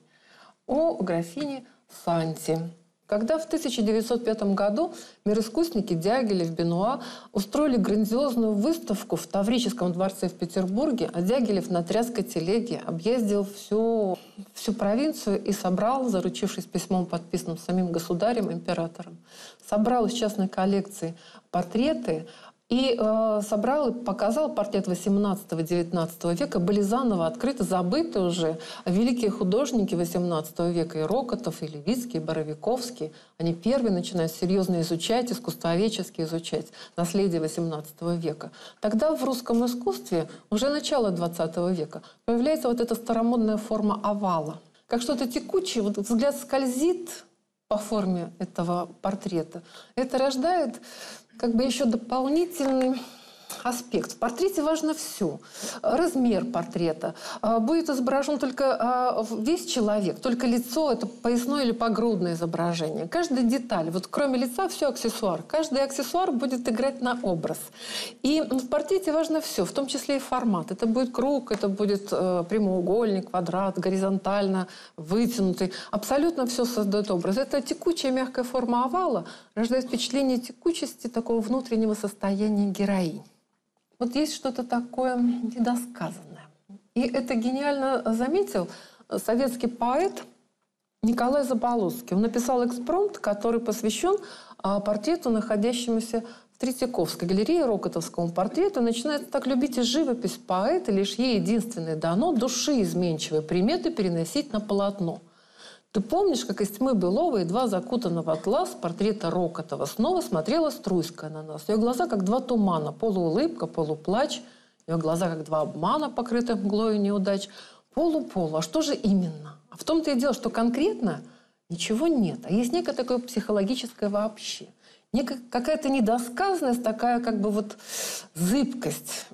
у графини Санти. Когда в тысяча девятьсот пятом году мироискусники Дягилев, Бенуа устроили грандиозную выставку в Таврическом дворце в Петербурге, а Дягилев на тряской телеге объездил всю, всю провинцию и собрал, заручившись письмом, подписанным самим государем, императором, собрал из частной коллекции портреты и э, собрал и показал портрет восемнадцатого-девятнадцатого века. Были заново открыты, забыты уже великие художники восемнадцатого века, и Рокотов, и Левицкий, и Боровиковский. Они первые начинают серьезно изучать, искусствоведчески изучать наследие восемнадцатого века. Тогда в русском искусстве, уже начало двадцатого века, появляется вот эта старомодная форма овала. Как что-то текучее, вот взгляд скользит по форме этого портрета. Это рождает как бы еще дополнительный аспект. В портрете важно все. Размер портрета. Будет изображен только весь человек, только лицо, это поясное или погрудное изображение. Каждая деталь, вот кроме лица, все аксессуар. Каждый аксессуар будет играть на образ. И в портрете важно все, в том числе и формат. Это будет круг, это будет прямоугольник, квадрат, горизонтально вытянутый. Абсолютно все создает образ. Это текучая мягкая форма овала рождает впечатление текучести такого внутреннего состояния героини. Вот есть что-то такое недосказанное. И это гениально заметил советский поэт Николай Заболоцкий. Он написал экспромт, который посвящен портрету, находящемуся в Третьяковской галерее, Рокотовскому портрету. Начинает так любить и живопись поэта, лишь ей единственное дано души изменчивые приметы переносить на полотно. Ты помнишь, как из тьмы былого, едва закутанного в атлас портрета Рокотова, снова смотрела Струйская на нас. Ее глаза, как два тумана, полуулыбка, полуплач. Ее глаза, как два обмана, покрытых мглой и неудач. Полу-полу. А что же именно? А в том-то и дело, что конкретно ничего нет. А есть некое такое психологическое вообще. Некая какая-то недосказанность, такая как бы вот зыбкость,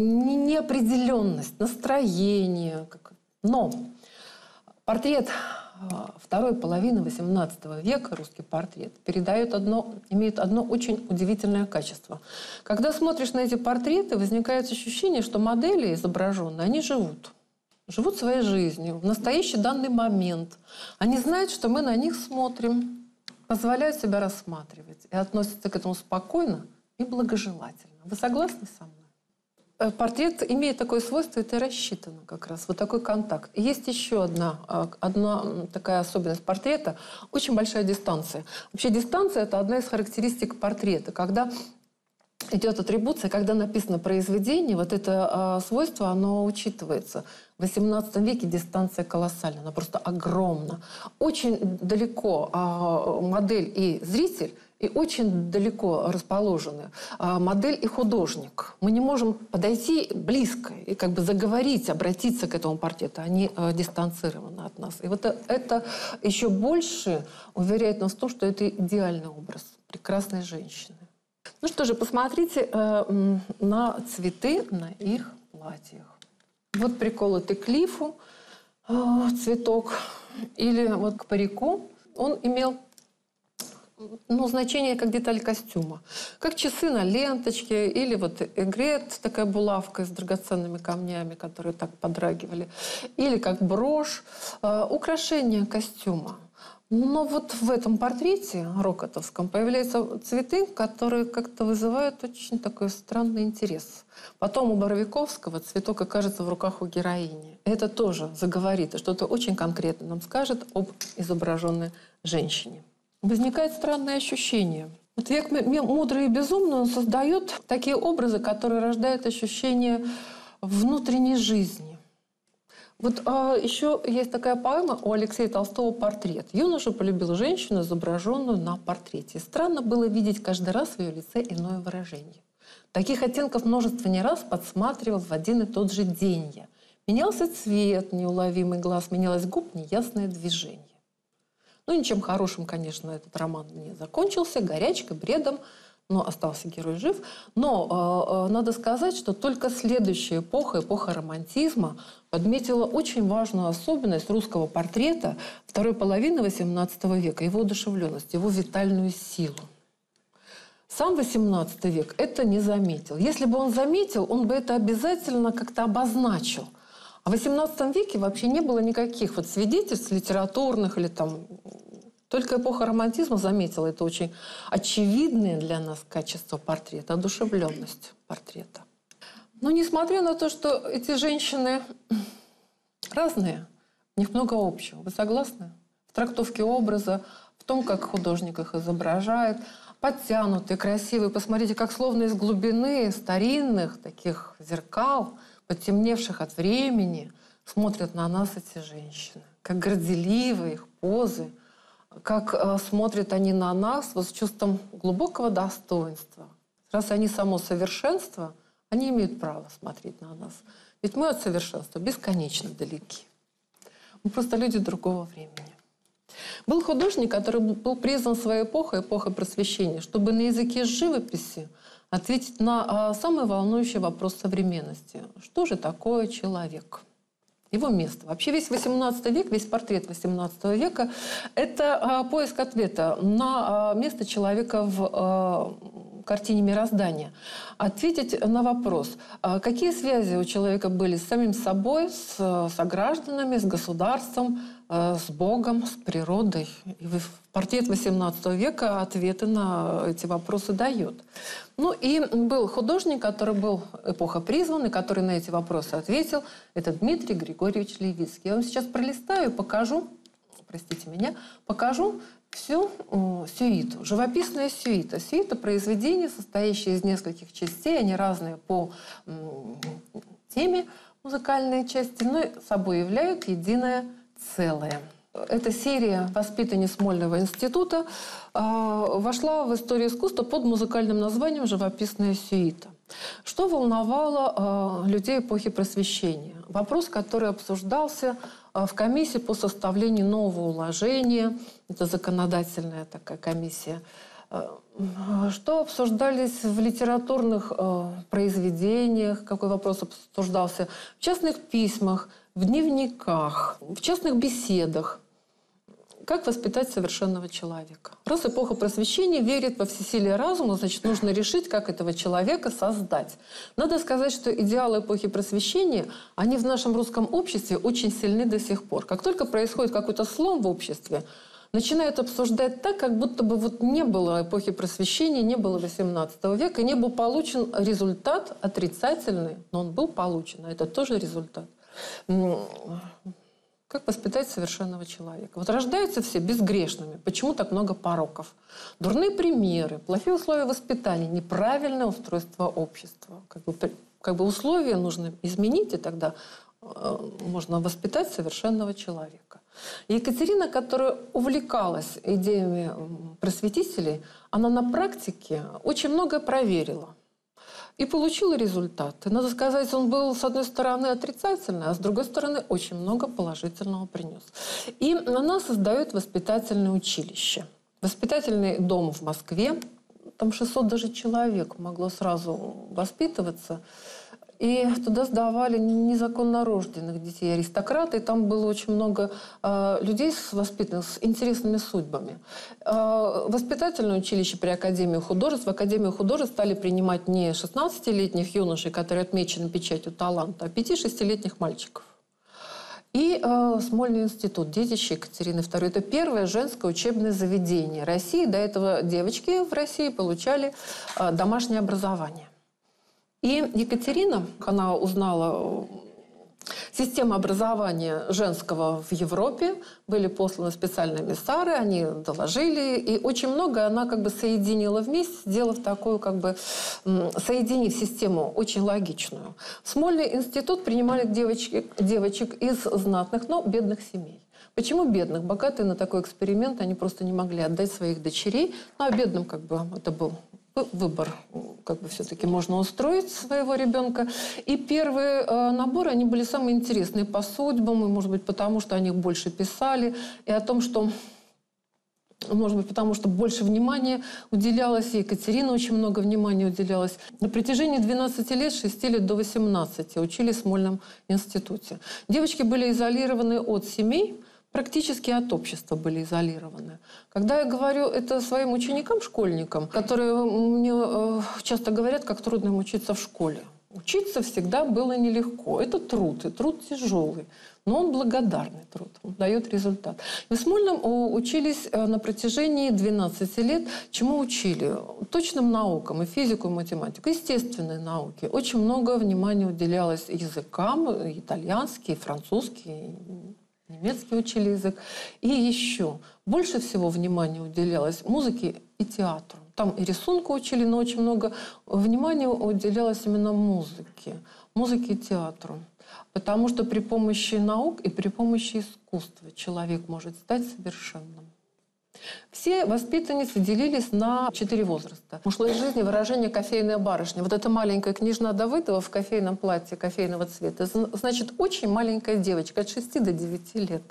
неопределенность, настроение. Но портрет второй половины восемнадцатого века, русский портрет, передает одно, имеет одно очень удивительное качество. Когда смотришь на эти портреты, возникает ощущение, что модели изображенные, они живут. Живут своей жизнью в настоящий данный момент. Они знают, что мы на них смотрим, позволяют себя рассматривать и относятся к этому спокойно и благожелательно. Вы согласны со мной? Портрет имеет такое свойство, это рассчитано как раз, вот такой контакт. Есть еще одна, одна такая особенность портрета, очень большая дистанция. Вообще дистанция – это одна из характеристик портрета. Когда идет атрибуция, когда написано произведение, вот это э, свойство, оно учитывается. В восемнадцатом веке дистанция колоссальна, она просто огромна. Очень далеко э, модель и зритель, и очень далеко расположены э, модель и художник. Мы не можем подойти близко и как бы заговорить, обратиться к этому портрету. Они э, дистанцированы от нас. И вот это еще больше уверяет нас в том, что это идеальный образ прекрасной женщины. Ну что же, посмотрите э, на цветы на их платьях. Вот приколотый к лифу э, цветок. Или вот к парику. Он имел ну, значение как деталь костюма. Как часы на ленточке. Или вот эгрет, такая булавка с драгоценными камнями, которые так подрагивали. Или как брошь. Э, украшение костюма. Но вот в этом портрете рокоттовском появляются цветы, которые как-то вызывают очень такой странный интерес. Потом у Боровиковского цветок окажется в руках у героини. Это тоже заговорит, и что-то очень конкретно нам скажет об изображенной женщине. Возникает странное ощущение. Вот век мудрый и безумный, он создает такие образы, которые рождают ощущение внутренней жизни. Вот а, еще есть такая поэма у Алексея Толстого «Портрет». Юноша полюбил женщину, изображенную на портрете. И странно было видеть каждый раз в ее лице иное выражение. Таких оттенков множество не раз подсматривал в один и тот же день я. Менялся цвет, неуловимый глаз, менялось губ, неясное движение. Ну, ничем хорошим, конечно, этот роман не закончился, горячкой, бредом, но остался герой жив. Но э, надо сказать, что только следующая эпоха, эпоха романтизма, подметила очень важную особенность русского портрета второй половины восемнадцатого века, его одушевленность, его витальную силу. Сам восемнадцатый век это не заметил. Если бы он заметил, он бы это обязательно как-то обозначил. А в восемнадцатом веке вообще не было никаких вот свидетельств литературных или там... Только эпоха романтизма заметила это очень очевидное для нас качество портрета, одушевленность портрета. Но несмотря на то, что эти женщины разные, у них много общего. Вы согласны? В трактовке образа, в том, как художник их изображает, подтянутые, красивые. Посмотрите, как словно из глубины старинных таких зеркал, потемневших от времени, смотрят на нас эти женщины. Как горделивы их позы. Как э, смотрят они на нас вот с чувством глубокого достоинства. Раз они само совершенство, они имеют право смотреть на нас. Ведь мы от совершенства бесконечно далеки. Мы просто люди другого времени. Был художник, который был призван своей эпохой, эпохой просвещения, чтобы на языке живописи ответить на э, самый волнующий вопрос современности. Что же такое человек? Его место. Вообще весь восемнадцатый век, весь портрет восемнадцатого века – это а, поиск ответа на а, место человека в а, картине мироздания. Ответить на вопрос, а, какие связи у человека были с самим собой, с согражданами, с государством, а, с Богом, с природой. И портрет восемнадцатого века ответы на эти вопросы дает. Ну и был художник, который был эпоха призван, и который на эти вопросы ответил. Это Дмитрий Григорьевич Левицкий. Я вам сейчас пролистаю и покажу, простите меня, покажу всю э, сюиту. Живописная сюита. Сюита – произведение, состоящее из нескольких частей. Они разные по э, теме музыкальной части, но собой являют единое целое. Эта серия воспитанниц Смольного института э, вошла в историю искусства под музыкальным названием «Живописная сюита». Что волновало э, людей эпохи Просвещения? Вопрос, который обсуждался э, в комиссии по составлению нового уложения. Это законодательная такая комиссия. Э, что обсуждались в литературных э, произведениях? Какой вопрос обсуждался? В частных письмах, в дневниках, в частных беседах. Как воспитать совершенного человека? Раз эпоха Просвещения верит во всесилие разума, значит, нужно решить, как этого человека создать. Надо сказать, что идеалы эпохи Просвещения, они в нашем русском обществе очень сильны до сих пор. Как только происходит какой-то слом в обществе, начинают обсуждать так, как будто бы вот не было эпохи Просвещения, не было восемнадцатого века, не был получен результат отрицательный, но он был получен, а это тоже результат. Как воспитать совершенного человека? Вот рождаются все безгрешными. Почему так много пороков? Дурные примеры, плохие условия воспитания, неправильное устройство общества. Как бы, как бы условия нужно изменить, и тогда э, можно воспитать совершенного человека. Екатерина, которая увлекалась идеями просветителей, она на практике очень многое проверила. И получила результаты. Надо сказать, он был, с одной стороны, отрицательный, а с другой стороны, очень много положительного принес. И она создает воспитательное училище. Воспитательный дом в Москве. Там шестьсот даже человек могло сразу воспитываться. И туда сдавали незаконно рожденных детей, аристократы. И там было очень много э, людей с воспитанных, с интересными судьбами. Э, воспитательное училище при Академии художеств. В Академию художеств стали принимать не шестнадцатилетних юношей, которые отмечены печатью таланта, а пяти-шестилетних мальчиков. И э, Смольный институт, детище Екатерины второй. Это первое женское учебное заведение России. До этого девочки в России получали э, домашнее образование. И Екатерина, она узнала систему образования женского в Европе, были посланы специальные эмиссары, они доложили, и очень много она как бы соединила вместе, сделав такую как бы, соединив систему очень логичную. В Смольный институт принимали девочки, девочек из знатных, но бедных семей. Почему бедных? Богатые на такой эксперимент они просто не могли отдать своих дочерей, ну а бедным как бы это был выбор, как бы все-таки можно устроить своего ребенка. И первые э, наборы, они были самые интересные по судьбам, и, может быть, потому что о них больше писали, и о том, что, может быть, потому что больше внимания уделялось, и Екатерина очень много внимания уделялось. На протяжении двенадцати лет, с шести лет до восемнадцати, учились в Смольном институте. Девочки были изолированы от семей, практически от общества были изолированы. Когда я говорю это своим ученикам, школьникам, которые мне э, часто говорят, как трудно им учиться в школе. Учиться всегда было нелегко. Это труд, и труд тяжелый. Но он благодарный труд, он дает результат. И в Смольном учились на протяжении двенадцати лет. Чему учили? Точным наукам, и физику, и математику, естественные науки. Очень много внимания уделялось языкам, итальянский, французский, немецкий учили язык. И еще больше всего внимания уделялось музыке и театру. Там и рисунку учили, но очень много внимания уделялось именно музыке. Музыке и театру. Потому что при помощи наук и при помощи искусства человек может стать совершенным. Все воспитанницы делились на четыре возраста. В прошлой жизни выражение «кофейная барышня». Вот эта маленькая княжна Давыдова в кофейном платье кофейного цвета. Значит, очень маленькая девочка от шести до девяти лет.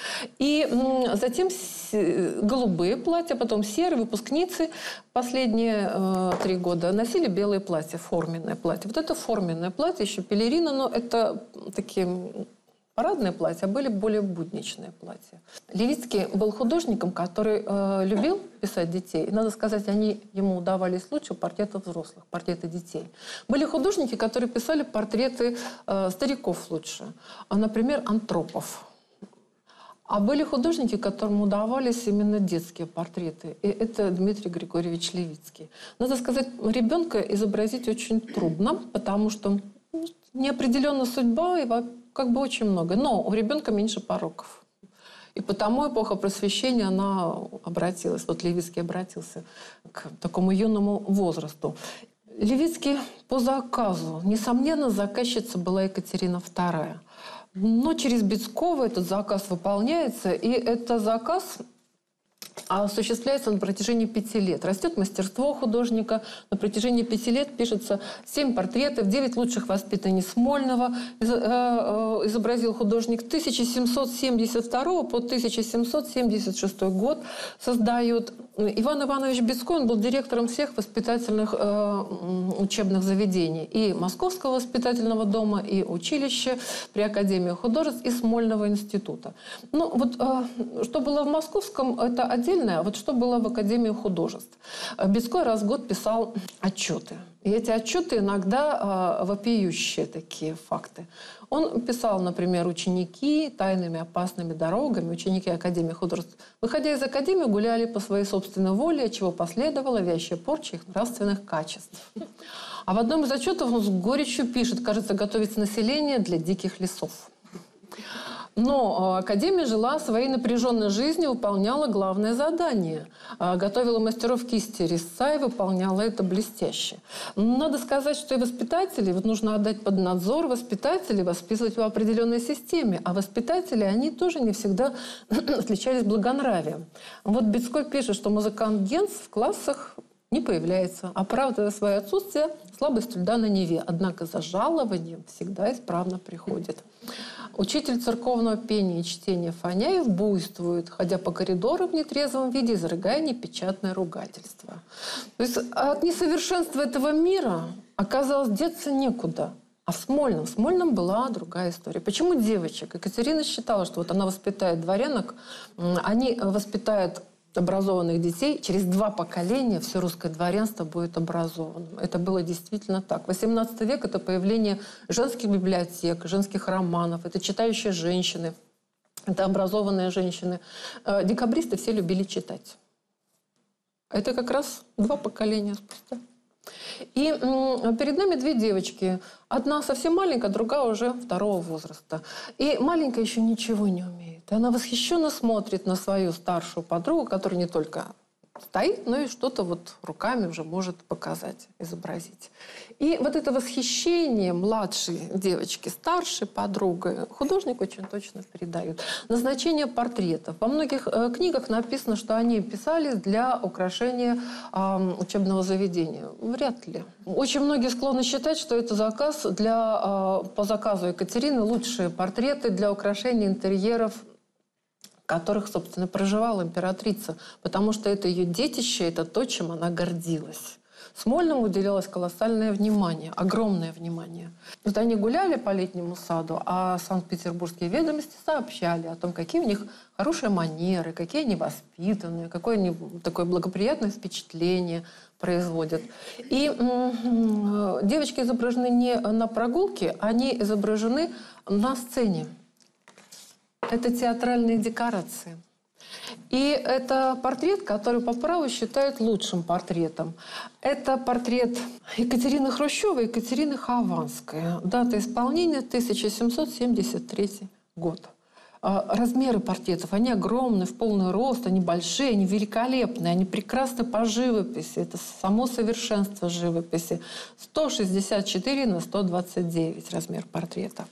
И затем голубые платья, потом серые. Выпускницы последние э, три года носили белые платья, форменное платье. Вот это форменное платье, еще пелерина, но это такие... Парадные платья, а были более будничные платья. Левицкий был художником, который э, любил писать детей. И, надо сказать, они ему удавались лучше портретов взрослых, портреты детей. Были художники, которые писали портреты э, стариков лучше. А, например, Антропов. А были художники, которым удавались именно детские портреты. И это Дмитрий Григорьевич Левицкий. Надо сказать, ребенка изобразить очень трудно, потому что неопределенна судьба и как бы очень много. Но у ребенка меньше пороков. И потому эпоха Просвещения, она обратилась, вот Левицкий обратился к такому юному возрасту. Левицкий по заказу, несомненно, заказчица была Екатерина вторая. Но через Бецкого этот заказ выполняется, и этот заказ осуществляется на протяжении пяти лет. Растет мастерство художника. На протяжении пяти лет пишется семь портретов, девять лучших воспитанниц Смольного. Изобразил художник тысяча семьсот семьдесят второго по тысяча семьсот семьдесят шестой год. Создает Иван Иванович Бецкой, он был директором всех воспитательных э, учебных заведений. И Московского воспитательного дома, и училища при Академии художеств, и Смольного института. Ну, вот, э, что было в Московском, это отдельно. отдельное. Вот что было в Академии художеств. Бецкой раз в год писал отчеты. И эти отчеты иногда э, вопиющие такие факты. Он писал, например, ученики тайными опасными дорогами, ученики Академии художеств, выходя из Академии, гуляли по своей собственной воле, от чего последовала вящая порча их нравственных качеств. А в одном из отчетов он с горечью пишет, кажется, готовится население для диких лесов. Но Академия жила своей напряженной жизнью, выполняла главное задание. Готовила мастеров кисти резца и выполняла это блестяще. Надо сказать, что и воспитатели, вот нужно отдать под надзор воспитателей, воспитывать в определенной системе. А воспитатели, они тоже не всегда отличались благонравием. Вот Бецкой пишет, что музыкант Генс в классах не появляется, оправдывая свое отсутствие слабостью льда на Неве. Однако за жалованием всегда исправно приходит. Учитель церковного пения и чтения Фаняев буйствует, ходя по коридору в нетрезвом виде, изрыгая непечатное ругательство. То есть от несовершенства этого мира оказалось деться некуда. А в Смольном, в Смольном была другая история. Почему девочек? Екатерина считала, что вот она воспитает дворянок, они воспитают образованных детей, через два поколения все русское дворянство будет образованным. Это было действительно так. восемнадцатый век – это появление женских библиотек, женских романов, это читающие женщины, это образованные женщины. Декабристы все любили читать. Это как раз два поколения спустя. И перед нами две девочки. Одна совсем маленькая, другая уже второго возраста. И маленькая еще ничего не умеет. И она восхищенно смотрит на свою старшую подругу, которая не только стоит, но и что-то вот руками уже может показать, изобразить. И вот это восхищение младшей девочки старшей подругой художник очень точно передает. Назначение портретов. Во многих э, книгах написано, что они писались для украшения э, учебного заведения. Вряд ли. Очень многие склонны считать, что это заказ для, э, по заказу Екатерины лучшие портреты для украшения интерьеров, в которых, собственно, проживала императрица, потому что это ее детище, это то, чем она гордилась. Смольному уделялось колоссальное внимание, огромное внимание. Вот они гуляли по летнему саду, а Санкт-Петербургские ведомости сообщали о том, какие у них хорошие манеры, какие они воспитанные, какое они такое благоприятное впечатление производят. И м-м, девочки изображены не на прогулке, они изображены на сцене. Это театральные декорации. И это портрет, который по праву считают лучшим портретом. Это портрет Екатерины Хрущевой и Екатерины Хованской. Дата исполнения тысяча семьсот семьдесят третий год. Размеры портретов, они огромные, в полный рост, они большие, они великолепные, они прекрасны по живописи. Это само совершенство живописи. сто шестьдесят четыре на сто двадцать девять размер портрета.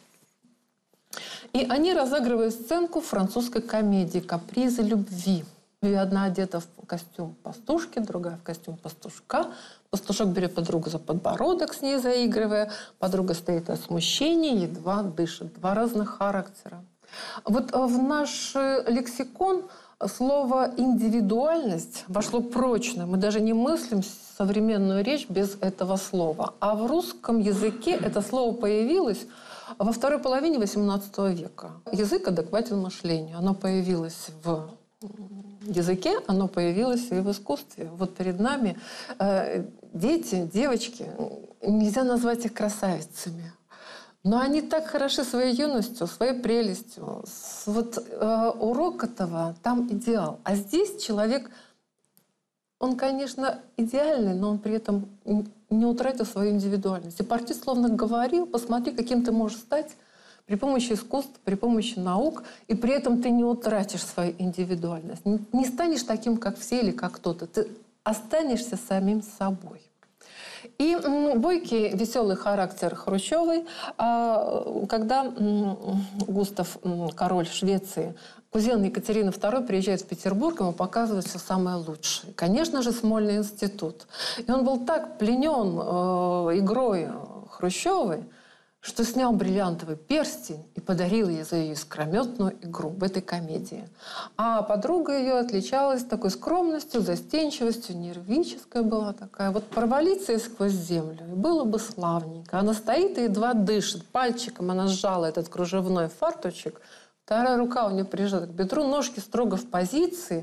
И они разыгрывают сценку французской комедии «Капризы любви». И одна одета в костюм пастушки, другая в костюм пастушка. Пастушок берет подругу за подбородок, с ней заигрывая. Подруга стоит от смущения, едва дышит. Два разных характера. Вот в наш лексикон слово «индивидуальность» вошло прочно. Мы даже не мыслим современную речь без этого слова. А в русском языке это слово появилось во второй половине восемнадцатого века. Язык адекватен мышлению. Оно появилось в языке, оно появилось и в искусстве. Вот перед нами э, дети, девочки, нельзя назвать их красавицами. Но они так хороши своей юностью, своей прелестью. Вот э, урок этого там идеал. А здесь человек, он, конечно, идеальный, но он при этом не утратил свою индивидуальность. И портрет словно говорил: посмотри, каким ты можешь стать при помощи искусства, при помощи наук, и при этом ты не утратишь свою индивидуальность. Не, не станешь таким, как все или как кто-то. Ты останешься самим собой. И бойкий, веселый характер Хрущевой, когда Густав, король Швеции, кузен Екатерины второй, приезжает в Петербург, ему показывают все самое лучшее. Конечно же, Смольный институт. И он был так пленен э, игрой Хрущевой, что снял бриллиантовый перстень и подарил ей за ее искрометную игру в этой комедии. А подруга ее отличалась такой скромностью, застенчивостью, нервическая была такая. Вот провалиться ей сквозь землю, и было бы славненько. Она стоит и едва дышит. Пальчиком она сжала этот кружевной фарточек. Вторая рука у нее прижата к бедру, ножки строго в позиции.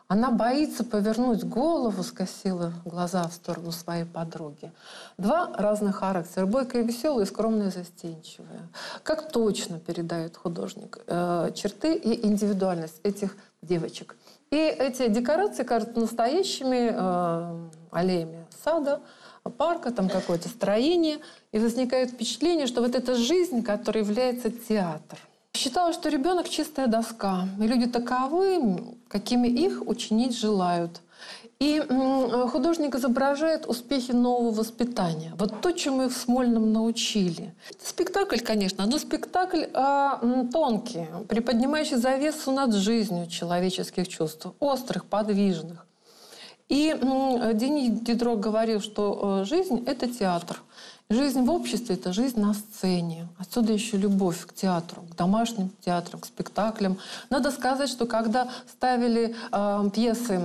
Она боится повернуть голову, скосила глаза в сторону своей подруги. Два разных характера. Бойкая и веселая, и скромная и застенчивая. Как точно передает художник э, черты и индивидуальность этих девочек. И эти декорации кажутся настоящими э, аллеями сада, парка, там какое-то строение. И возникает впечатление, что вот эта жизнь, которая является театр. Считала, что ребенок – чистая доска, и люди таковы, какими их учинить желают. И художник изображает успехи нового воспитания. Вот то, чему их в Смольном научили. Это спектакль, конечно, но спектакль э, тонкий, приподнимающий завесу над жизнью человеческих чувств, острых, подвижных. И э, Дени Дидро говорил, что э, жизнь – это театр. Жизнь в обществе – это жизнь на сцене. Отсюда еще любовь к театру, к домашним театрам, к спектаклям. Надо сказать, что когда ставили э, пьесы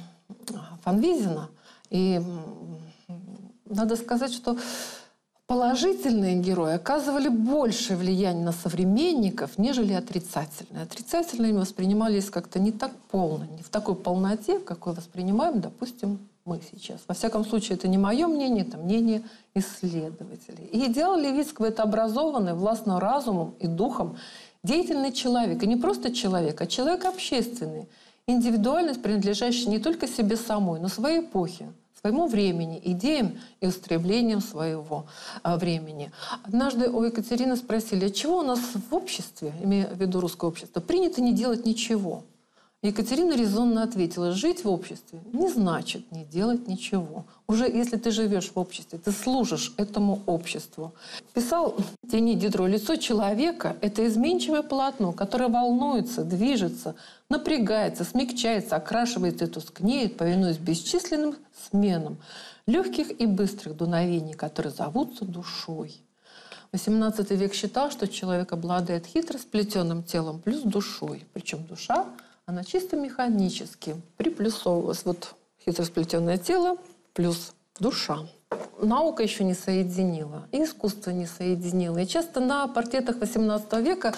э, Фанвизина, и э, надо сказать, что положительные герои оказывали большее влияние на современников, нежели отрицательные. Отрицательные воспринимались как-то не так полно, не в такой полноте, какой воспринимаем, допустим, мы сейчас. Во всяком случае, это не мое мнение, это мнение исследователей. И идеал Левицкого – это образованный, властный разумом и духом деятельный человек. И не просто человек, а человек общественный. Индивидуальность, принадлежащая не только себе самой, но своей эпохе, своему времени, идеям и устремлениям своего а, времени. Однажды у Екатерины спросили, а чего у нас в обществе, имея в виду русское общество, принято не делать ничего? Екатерина резонно ответила, жить в обществе не значит не делать ничего. Уже если ты живешь в обществе, ты служишь этому обществу. Писал Дени Дидро, лицо человека – это изменчивое полотно, которое волнуется, движется, напрягается, смягчается, окрашивается и тускнеет, повинуясь бесчисленным сменам легких и быстрых дуновений, которые зовутся душой. восемнадцатый век считал, что человек обладает хитро сплетенным телом плюс душой. Причем душа – она чисто механически приплюсовывалась. Вот хитросплетенное тело плюс душа. Наука еще не соединила, и искусство не соединило. И часто на портретах восемнадцатого века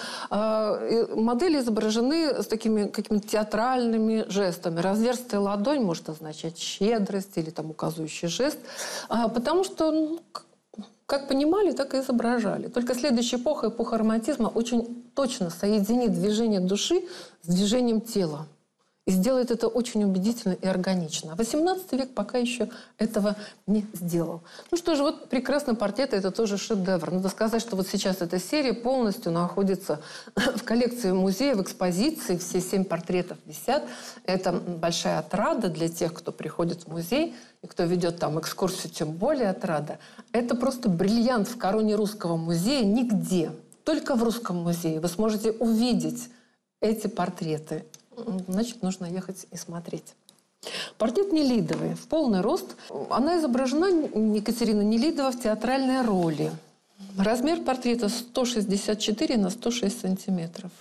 э, модели изображены с такими какими-то театральными жестами. Разверстая ладонь может означать щедрость или там указывающий жест. Э, потому что... Ну, как понимали, так и изображали. Только следующая эпоха, эпоха романтизма, очень точно соединит движение души с движением тела. И сделает это очень убедительно и органично. восемнадцатый век пока еще этого не сделал. Ну что же, вот прекрасный портрет – это тоже шедевр. Надо сказать, что вот сейчас эта серия полностью находится в коллекции музея, в экспозиции. Все семь портретов висят. Это большая отрада для тех, кто приходит в музей. И кто ведет там экскурсию, тем более отрада. Это просто бриллиант в короне русского музея. Нигде, только в русском музее вы сможете увидеть эти портреты. Значит, нужно ехать и смотреть. Портрет Нелидовой в полный рост. Она изображена, Екатерина Нелидова, в театральной роли. Размер портрета сто шестьдесят четыре на сто шесть сантиметров.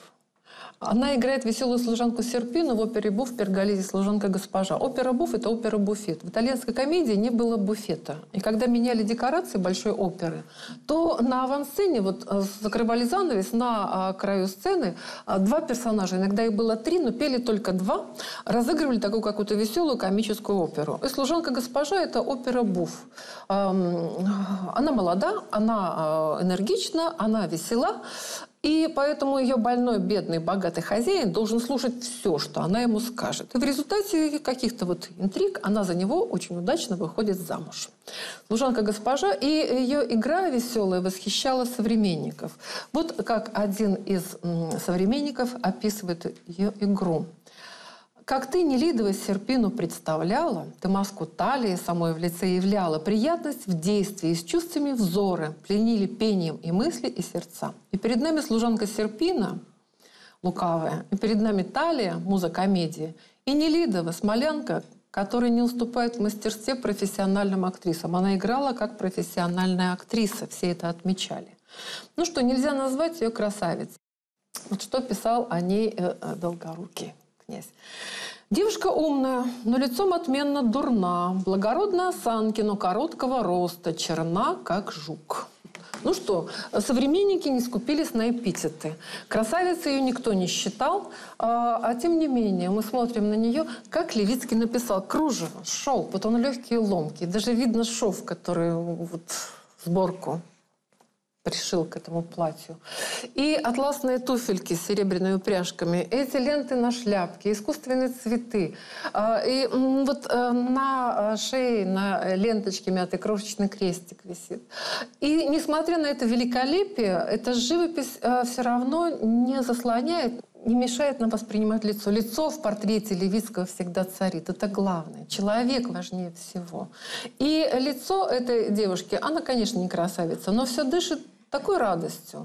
Она играет веселую служанку Серпину в опере «Буф» в Перголезе «Служанка госпожа». Опера «Буф» – это опера-буфет. В итальянской комедии не было буфета. И когда меняли декорации большой оперы, то на авансцене вот, закрывали занавес на краю сцены. Два персонажа, иногда их было три, но пели только два, разыгрывали такую какую-то веселую комическую оперу. И «Служанка госпожа» – это опера «Буф». Она молода, она энергична, она весела. И поэтому ее больной, бедный, богатый хозяин должен слушать все, что она ему скажет. И в результате каких-то вот интриг она за него очень удачно выходит замуж. Служанка госпожа, и ее игра веселая восхищала современников. Вот как один из современников описывает ее игру. Как ты, Нелидова, Серпину представляла, ты маску талии самой в лице являла, приятность в действии, с чувствами взоры, пленили пением и мысли, и сердца. И перед нами служанка Серпина, лукавая, и перед нами талия, муза комедии, и Нелидова, смолянка, которая не уступает в мастерстве профессиональным актрисам. Она играла как профессиональная актриса, все это отмечали. Ну что, нельзя назвать ее красавицей. Вот что писал о ней э, э, Долгорукий князь. Девушка умная, но лицом отменно дурна, благородной осанки, но короткого роста, черна, как жук. Ну что, современники не скупились на эпитеты. Красавицей ее никто не считал, а, а тем не менее мы смотрим на нее, как Левицкий написал: кружево, шелк, вот он легкий и ломкий, даже видно шов, который вот сборку пришил к этому платью. И атласные туфельки с серебряными пряжками, эти ленты на шляпке, искусственные цветы. И вот на шее, на ленточке мятый крошечный крестик висит. И несмотря на это великолепие, эта живопись все равно не заслоняет, не мешает нам воспринимать лицо. Лицо в портрете Левицкого всегда царит. Это главное. Человек важнее всего. И лицо этой девушки, она, конечно, не красавица, но все дышит такой радостью.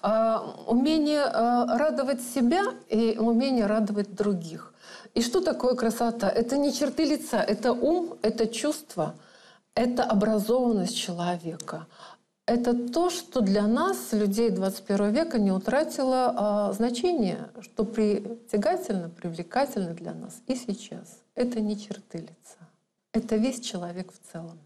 Умение радовать себя и умение радовать других. И что такое красота? Это не черты лица, это ум, это чувство, это образованность человека. Это то, что для нас, людей двадцать первого века, не утратило а, значения, что притягательно, привлекательно для нас и сейчас. Это не черты лица. Это весь человек в целом.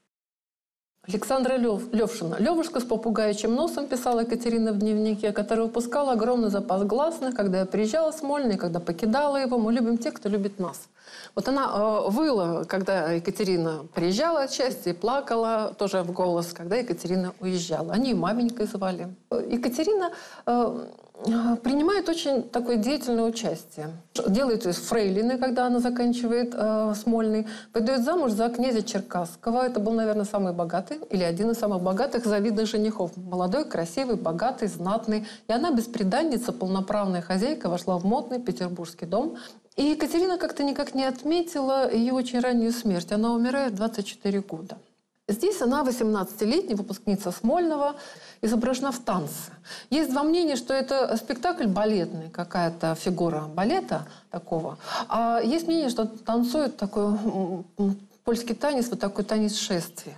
Александра Лев, Левшина. Левушка с попугаючим носом, писала Екатерина в дневнике, которая выпускала огромный запас гласных, когда я приезжала в Смольный, когда покидала его. Мы любим тех, кто любит нас. Вот она э, выла, когда Екатерина приезжала отчасти, и плакала тоже в голос, когда Екатерина уезжала. Они и маменькой звали. Екатерина э, принимает очень такое деятельное участие. Делает из фрейлины, когда она заканчивает э, Смольный. Выдает замуж за князя Черкасского. Это был, наверное, самый богатый или один из самых богатых завидных женихов. Молодой, красивый, богатый, знатный. И она бесприданница, полноправная хозяйка, вошла в модный петербургский дом. И Екатерина как-то никак не отметила ее очень раннюю смерть. Она умирает в двадцать четыре года. Здесь она, восемнадцатилетняя выпускница Смольного, изображена в танце. Есть два мнения, что это спектакль балетный, какая-то фигура балета такого. А есть мнение, что танцует такой польский танец, вот такой танец шествия.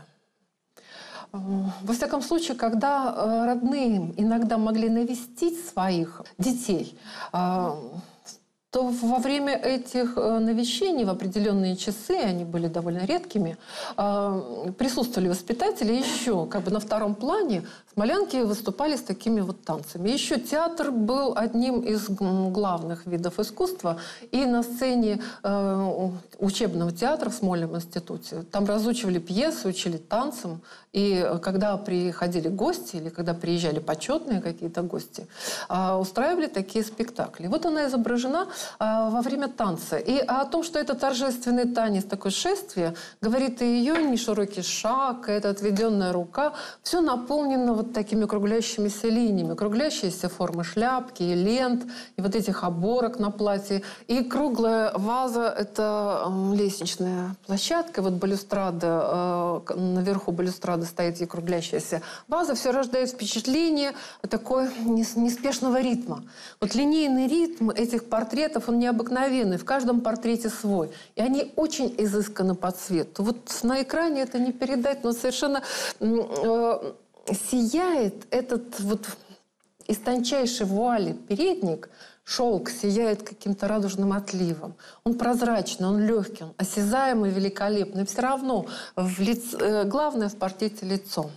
Во всяком случае, когда родные иногда могли навестить своих детей, то во время этих навещений в определенные часы, они были довольно редкими, присутствовали воспитатели еще как бы на втором плане. Смолянки выступали с такими вот танцами. Еще театр был одним из главных видов искусства. И на сцене учебного театра в Смольном институте там разучивали пьесы, учили танцам. И когда приходили гости или когда приезжали почетные какие-то гости, устраивали такие спектакли. Вот она изображена во время танца. И о том, что это торжественный танец, такое шествие, говорит и ее неширокий шаг, эта отведенная рука. Все наполнено вот такими круглящимися линиями. Круглящиеся формы шляпки и лент, и вот этих оборок на платье. И круглая ваза – это лестничная площадка. Вот балюстрада, наверху балюстрады стоит и круглящаяся ваза. Все рождает впечатление такой неспешного ритма. Вот линейный ритм этих портретов, он необыкновенный. В каждом портрете свой. И они очень изысканы по цвету. Вот на экране это не передать, но совершенно э, сияет этот вот из тончайшей вуали передник. Шелк сияет каким-то радужным отливом. Он прозрачный, он легкий, он осязаемый, великолепный. Все равно в лиц... э, главное в портрете лицо.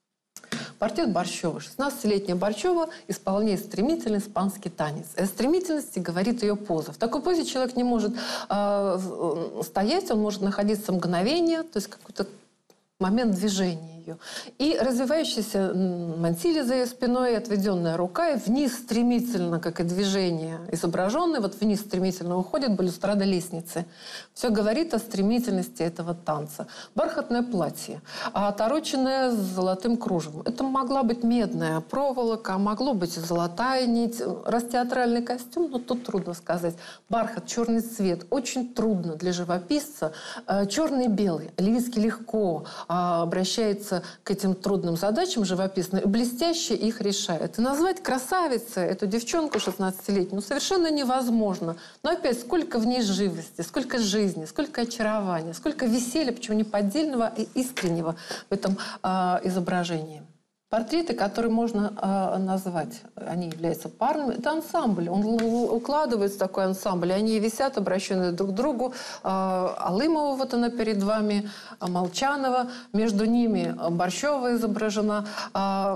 Портрет Борщева. шестнадцатилетняя Борщева исполняет стремительный испанский танец. О стремительности говорит ее поза. В такой позе человек не может э, стоять, он может находиться мгновение, то есть какой-то момент движения ее. И развивающаяся мантилья за ее спиной, отведенная рука, и вниз стремительно, как и движение изображенное, вот вниз стремительно уходит балюстрада лестницы. Все говорит о стремительности этого танца. Бархатное платье, отороченное золотым кружевом. Это могла быть медная проволока, могло быть золотая нить. Раз театральный костюм, но тут трудно сказать. Бархат, черный цвет. Очень трудно для живописца. Черный и белый. Левицкий легко обращается к этим трудным задачам живописно и блестяще их решает. И назвать красавицей эту девчонку шестнадцатилетнюю ну, совершенно невозможно. Но опять, сколько в ней живости, сколько жизни, сколько очарования, сколько веселья, почему неподдельного и искреннего в этом э, изображении. Портреты, которые можно э, назвать, они являются парными, это ансамбль. Он укладывается в такой ансамбль, они висят, обращенные друг к другу. Э, Алымова, вот она перед вами, Молчанова. Между ними Борщева изображена. Э,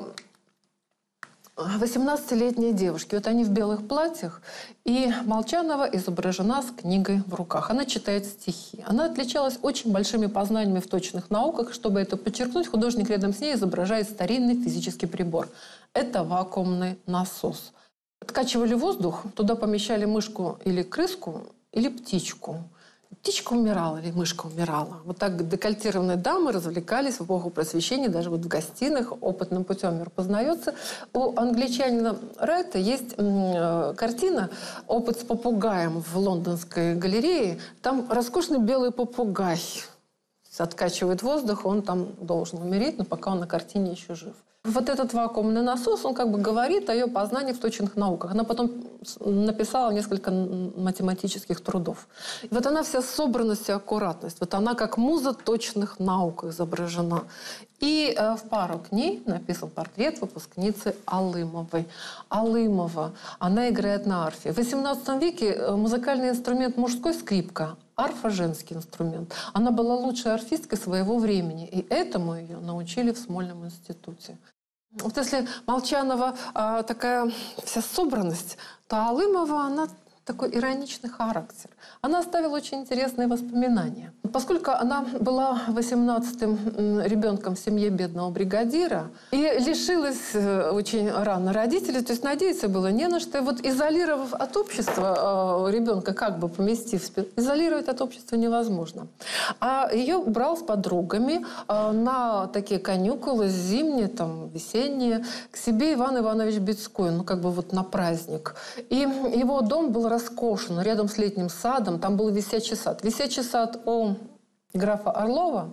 восемнадцатилетние девушки. Вот они в белых платьях, и Молчанова изображена с книгой в руках. Она читает стихи. Она отличалась очень большими познаниями в точных науках. Чтобы это подчеркнуть, художник рядом с ней изображает старинный физический прибор. Это вакуумный насос. Откачивали воздух, туда помещали мышку или крыску, или птичку. Птичка умирала или мышка умирала. Вот так декольтированные дамы развлекались в эпоху Просвещения, даже вот в гостиных, опытным путем мир познается. У англичанина Райта есть картина «Опыт с попугаем» в лондонской галерее. Там роскошный белый попугай откачивает воздух, он там должен умереть, но пока он на картине еще жив. Вот этот вакуумный насос, он как бы говорит о ее познании в точных науках. Она потом написала несколько математических трудов. И вот она вся собранность и аккуратность. Вот она как муза точных наук изображена. И э, в пару к ней написан портрет выпускницы Алымовой. Алымова, она играет на арфе. В восемнадцатом веке музыкальный инструмент мужской — скрипка. Арфа — женский инструмент. Она была лучшей арфисткой своего времени. И этому ее научили в Смольном институте. Вот если Молчанова э, такая вся собранность, то Алымова, она такой ироничный характер. Она оставила очень интересные воспоминания. Поскольку она была восемнадцатым ребенком в семье бедного бригадира и лишилась очень рано родителей, то есть надеяться было не на что. И вот изолировав от общества ребенка, как бы поместив, изолировать от общества невозможно. А ее брал с подругами на такие каникулы зимние, там, весенние, к себе Иван Иванович Бецкой, ну как бы вот на праздник. И его дом был роскошен, рядом с летним садом, там был висячий сад. Висячий сад у графа Орлова,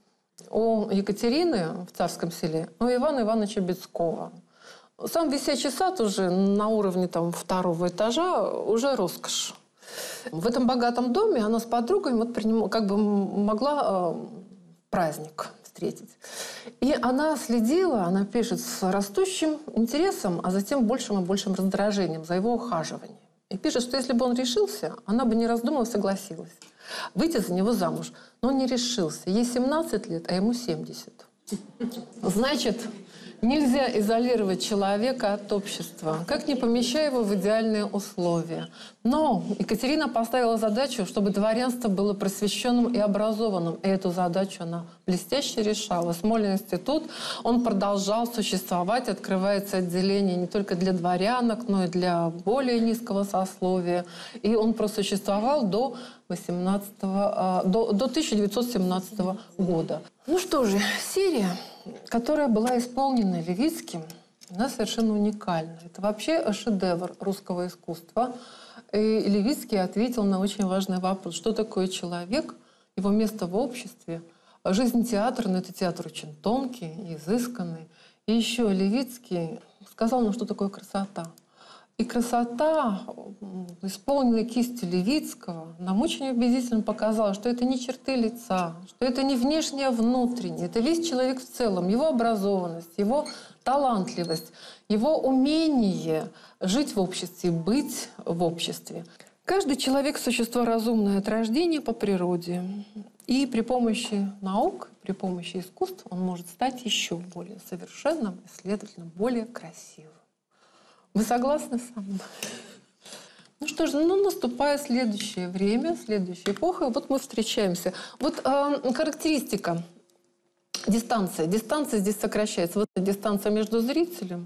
у Екатерины в Царском Селе, у Ивана Ивановича Бецкого. Сам висячий сад уже на уровне там, второго этажа уже роскошь. В этом богатом доме она с подругами вот, приним... как бы могла э, праздник встретить. И она следила, она пишет, с растущим интересом, а затем большим и большим раздражением за его ухаживание. И пишет, что если бы он решился, она бы не раздумывая согласилась выйти за него замуж. Но он не решился. Ей семнадцать лет, а ему семьдесят. Значит, нельзя изолировать человека от общества, как не помещая его в идеальные условия. Но Екатерина поставила задачу, чтобы дворянство было просвещенным и образованным. И эту задачу она блестяще решала. Смольный институт, он продолжал существовать, открывается отделение не только для дворянок, но и для более низкого сословия. И он просуществовал до, восемнадцатого, до, до тысяча девятьсот семнадцатого года. Ну что же, серия, которая была исполнена Левицким, она совершенно уникальна. Это вообще шедевр русского искусства. И Левицкий ответил на очень важный вопрос. Что такое человек, его место в обществе? Жизнь театра, но это театр очень тонкий, изысканный. И еще Левицкий сказал нам, что такое красота. И красота, исполненная кистью Левицкого, нам очень убедительно показала, что это не черты лица, что это не внешнее, а внутреннее. Это весь человек в целом, его образованность, его талантливость, его умение жить в обществе, быть в обществе. Каждый человек – существо разумное от рождения по природе. И при помощи наук, при помощи искусств он может стать еще более совершенным и, следовательно, более красивым. Вы согласны со мной? Ну что ж, ну наступает следующее время, следующая эпоха. Вот мы встречаемся. Вот э, характеристика. Дистанция. Дистанция здесь сокращается. Вот дистанция между зрителем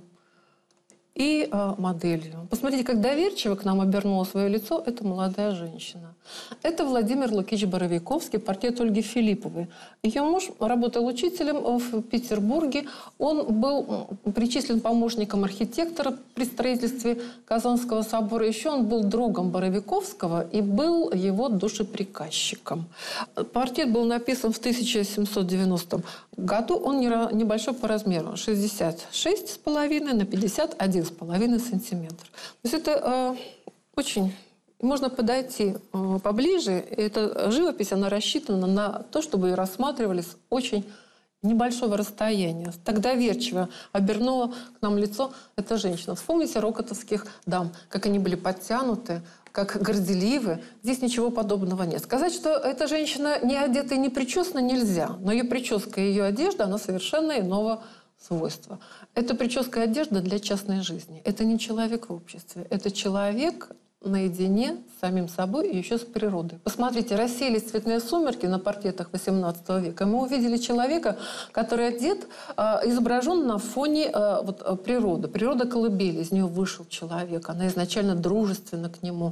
и э, моделью. Посмотрите, как доверчиво к нам обернула свое лицо эта молодая женщина. Это Владимир Лукич Боровиковский, портрет Ольги Филипповой. Ее муж работал учителем в Петербурге. Он был причислен помощником архитектора при строительстве Казанского собора. Еще он был другом Боровиковского и был его душеприказчиком. Портрет был написан в тысяча семьсот девяностом году. Он небольшой по размеру. шестьдесят шесть с половиной на пятьдесят один с половиной сантиметр. То есть это э, очень... Можно подойти э, поближе. Эта живопись, она рассчитана на то, чтобы ее рассматривали с очень небольшого расстояния. Так доверчиво обернула к нам лицо эта женщина. Вспомните рокотовских дам, как они были подтянуты, как горделивы. Здесь ничего подобного нет. Сказать, что эта женщина не одета и не причесана, нельзя. Но ее прическа и ее одежда, она совершенно иного свойства. Это прическа и одежда для частной жизни. Это не человек в обществе. Это человек наедине с самим собой и еще с природой. Посмотрите, рассеялись цветные сумерки на портретах восемнадцатого века. Мы увидели человека, который одет, изображен на фоне вот, природы. Природа колыбели, из нее вышел человек. Она изначально дружественна к нему.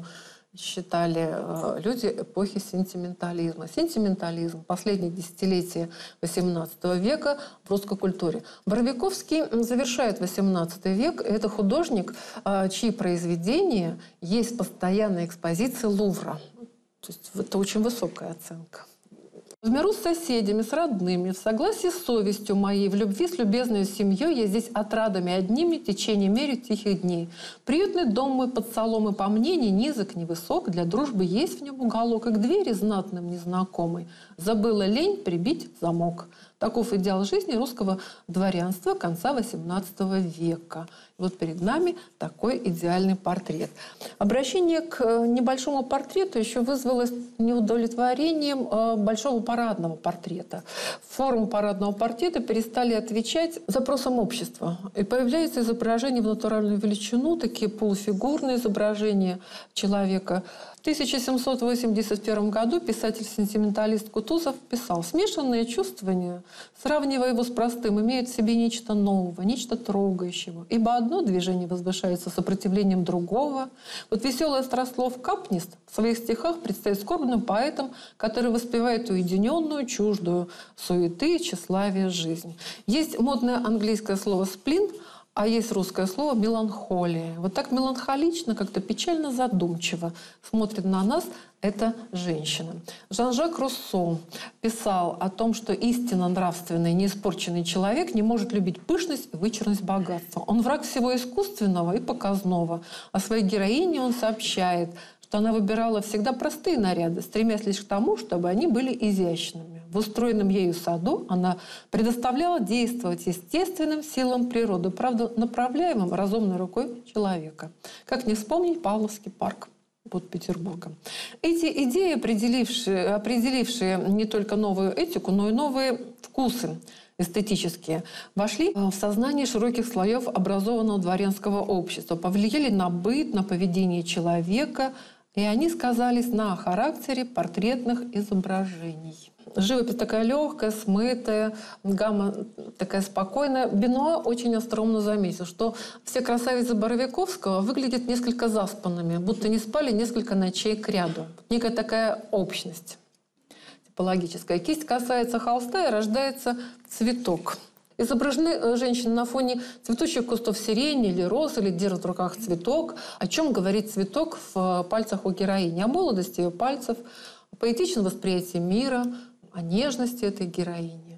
Считали люди эпохи сентиментализма. Сентиментализм – последние десятилетия восемнадцатого века в русской культуре. Боровиковский завершает восемнадцатый век. Это художник, чьи произведения есть в постоянной экспозиции Лувра. То есть это очень высокая оценка. В миру с соседями, с родными, в согласии с совестью моей, в любви с любезной семьей, я здесь отрадами одними течение мерю тихих дней. Приютный дом мой под соломы по мне ни низок, ни высок, для дружбы есть в нем уголок, и к двери знатным незнакомой забыла лень прибить замок. Таков идеал жизни русского дворянства конца восемнадцатого века. И вот перед нами такой идеальный портрет. Обращение к небольшому портрету еще вызвалось неудовлетворением большого парадного портрета. В форму парадного портрета перестали отвечать запросам общества. И появляется изображение в натуральную величину, такие полуфигурные изображения человека. В тысяча семьсот восемьдесят первом году писатель-сентименталист Кутузов писал: «Смешанные чувствования, сравнивая его с простым, имеют в себе нечто нового, нечто трогающего. Ибо одно движение возвышается сопротивлением другого. Вот веселый острослов Капнист в своих стихах предстоит скорбным поэтом, который воспевает уединенную, чуждую суеты, тщеславия жизнь». Есть модное английское слово «сплин», а есть русское слово «меланхолия». Вот так меланхолично, как-то печально задумчиво смотрит на нас эта женщина. Жан-Жак Руссо писал о том, что истинно нравственный, неиспорченный человек не может любить пышность и вычурность богатства. Он враг всего искусственного и показного. О своей героине он сообщает, что она выбирала всегда простые наряды, стремясь лишь к тому, чтобы они были изящными. В устроенном ею саду она предоставляла действовать естественным силам природы, правда, направляемым разумной рукой человека. Как не вспомнить Павловский парк под Петербургом. Эти идеи, определившие, определившие не только новую этику, но и новые вкусы эстетические, вошли в сознание широких слоев образованного дворянского общества, повлияли на быт, на поведение человека, и они сказались на характере портретных изображений. Живопись такая легкая, смытая, гамма такая спокойная. Бенуа очень остроумно заметил, что все красавицы Боровиковского выглядят несколько заспанными, будто не спали несколько ночей кряду. Некая такая общность типологическая. Кисть касается холста, и рождается цветок. Изображены женщины на фоне цветущих кустов сирени или роз, или держат в руках цветок. О чем говорит цветок в пальцах у героини? О молодости ее пальцев, о поэтичном восприятии мира, о нежности этой героини.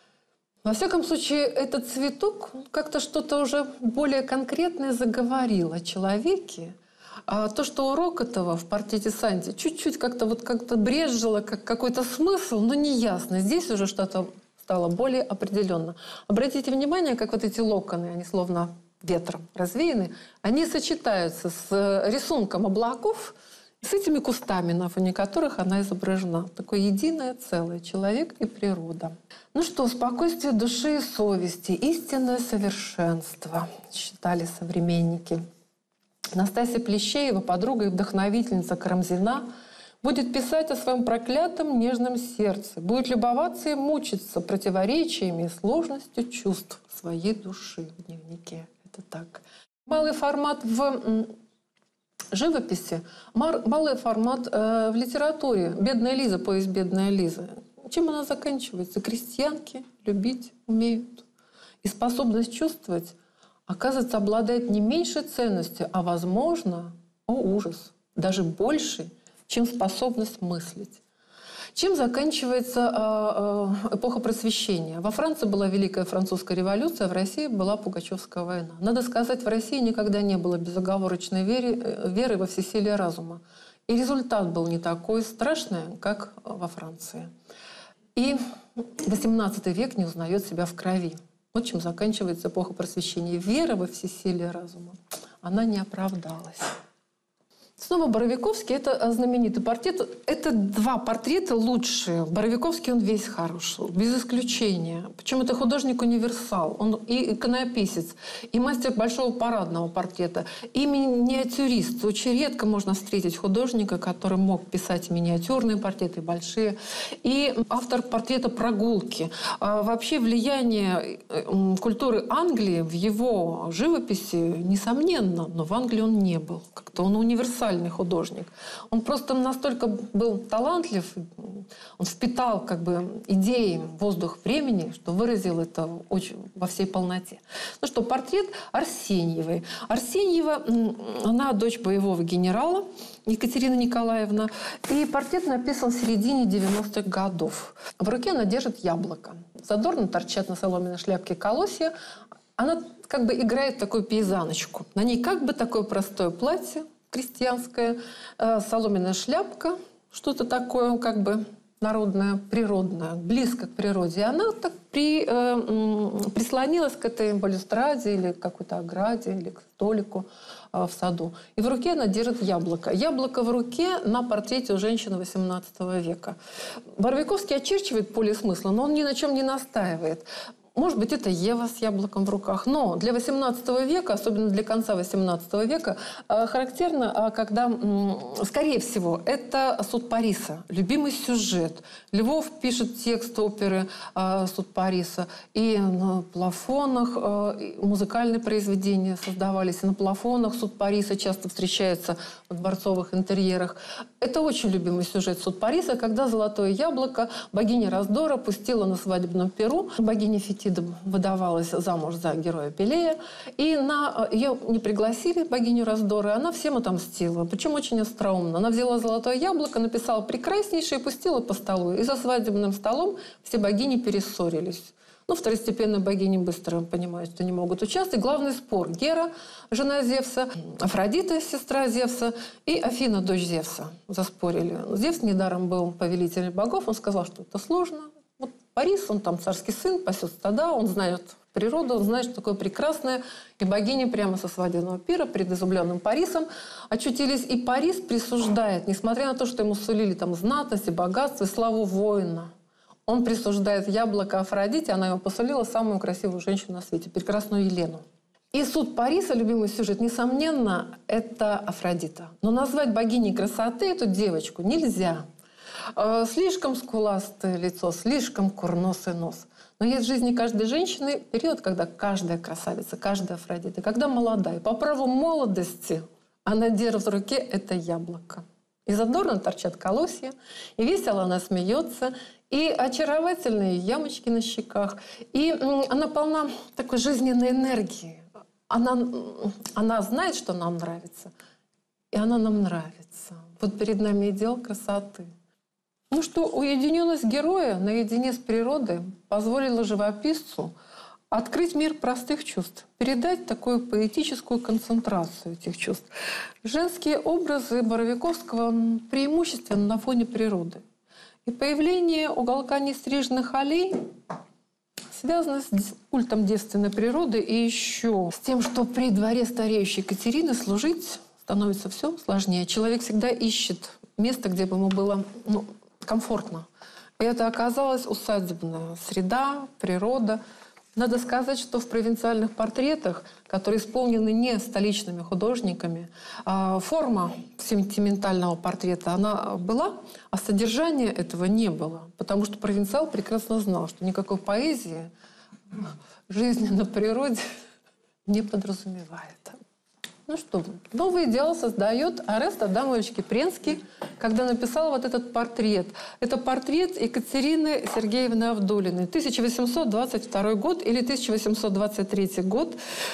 Во всяком случае, этот цветок как-то что-то уже более конкретное заговорил о человеке. А то, что у Рокотова в портрете Санти чуть-чуть как-то вот как-то брезжило, как какой-то смысл, но неясно. Здесь уже что-то стало более определенно. Обратите внимание, как вот эти локоны, они словно ветром развеяны, они сочетаются с рисунком облаков, с этими кустами, на фоне которых она изображена. Такое единое целое — человек и природа. Ну что, спокойствие души и совести, истинное совершенство, считали современники. Настасья Плещеева, подруга и вдохновительница Карамзина, будет писать о своем проклятом нежном сердце, будет любоваться и мучиться противоречиями и сложностью чувств своей души в дневнике. Это так. Малый формат в живописи, малый формат э, в литературе. «Бедная Лиза», повесть «Бедная Лиза». Чем она заканчивается? Крестьянки любить умеют. И способность чувствовать, оказывается, обладает не меньшей ценностью, а, возможно, о ужас, даже больше, чем способность мыслить. Чем заканчивается э, э, эпоха Просвещения? Во Франции была Великая Французская революция, в России была Пугачевская война. Надо сказать, в России никогда не было безоговорочной веры, веры во всесилие разума. И результат был не такой страшный, как во Франции. И восемнадцатый век не узнает себя в крови. Вот чем заканчивается эпоха Просвещения. Вера во всесилие разума, она не оправдалась. Снова Боровиковский – это знаменитый портрет. Это два портрета лучшие. Боровиковский, он весь хороший, без исключения. Причем это художник-универсал. Он и иконописец, и мастер большого парадного портрета, и миниатюрист. Очень редко можно встретить художника, который мог писать миниатюрные портреты, большие. И автор портрета «Прогулки». А вообще влияние культуры Англии в его живописи несомненно, но в Англии он не был. Как-то он универсальный художник. Он просто настолько был талантлив, он впитал как бы идеи, воздух времени, что выразил это очень во всей полноте. Ну что, портрет Арсеньевой. Арсеньева, она дочь боевого генерала Екатерина Николаевна. И портрет написан в середине девяностых годов. В руке она держит яблоко. Задорно торчат на соломенной шляпке колосья. Она как бы играет такую пейзаночку. На ней как бы такое простое платье, крестьянская, э, соломенная шляпка, что-то такое как бы народное, природное, близко к природе. И она так при, э, прислонилась к этой балюстраде или к какой-то ограде, или к столику э, в саду. И в руке она держит яблоко. Яблоко в руке на портрете у женщины восемнадцатого века. Боровиковский очерчивает поле смысла, но он ни на чем не настаивает. Может быть, это Ева с яблоком в руках. Но для восемнадцатого века, особенно для конца восемнадцатого века, характерно, когда, скорее всего, это «Суд Париса», любимый сюжет. Львов пишет текст оперы «Суд Париса». И на плафонах музыкальные произведения создавались. И на плафонах «Суд Париса» часто встречается в дворцовых интерьерах. Это очень любимый сюжет «Суд Париса», когда золотое яблоко богиня раздора пустила на свадебном перу. Богиня Фетида выдавалась замуж за героя Пелея. И на... ее не пригласили, богиню раздора, и она всем отомстила. Причем очень остроумно. Она взяла золотое яблоко, написала прекраснейшее и пустила по столу. И за свадебным столом все богини перессорились. Ну, второстепенные богини быстро понимают, что не могут участвовать. Главный спор. Гера, жена Зевса, Афродита, сестра Зевса, и Афина, дочь Зевса, заспорили. Зевс недаром был повелителем богов. Он сказал, что это сложно. Вот Парис, он там царский сын, пасет стада, он знает природу, он знает, что такое прекрасное. И богини прямо со свадебного пира перед изумленным Парисом очутились. И Парис присуждает, несмотря на то, что ему сулили там знатность и богатство, и славу воина, он присуждает яблоко Афродите, она ему посулила самую красивую женщину на свете, прекрасную Елену. И «Суд Париса», любимый сюжет, несомненно, это Афродита. Но назвать богиней красоты эту девочку нельзя. Слишком скуластое лицо, слишком курносый нос. Но есть в жизни каждой женщины период, когда каждая красавица, каждая Афродита, когда молодая, по праву молодости она держит в руке это яблоко. И задорно торчат колосья, и весело она смеется, и очаровательные ямочки на щеках. И она полна такой жизненной энергии. Она, она знает, что нам нравится, и она нам нравится. Вот перед нами идеал красоты. Ну что, уединенность героя наедине с природой позволила живописцу открыть мир простых чувств, передать такую поэтическую концентрацию этих чувств. Женские образы Боровиковского преимущественно на фоне природы. И появление уголка нестриженных аллей связано с культом девственной природы и еще с тем, что при дворе стареющей Екатерины служить становится все сложнее. Человек всегда ищет место, где бы ему было ну, комфортно. И это оказалась усадебная среда, природа. Надо сказать, что в провинциальных портретах, которые исполнены не столичными художниками, форма сентиментального портрета она была, а содержания этого не было. Потому что провинциал прекрасно знал, что никакой поэзии жизни на природе не подразумевает. Ну что, новый идеал создает Орест Адамович Кипренский, когда написал вот этот портрет. Это портрет Екатерины Сергеевны Авдулиной. тысяча восемьсот двадцать второй год или тысяча восемьсот двадцать третий год.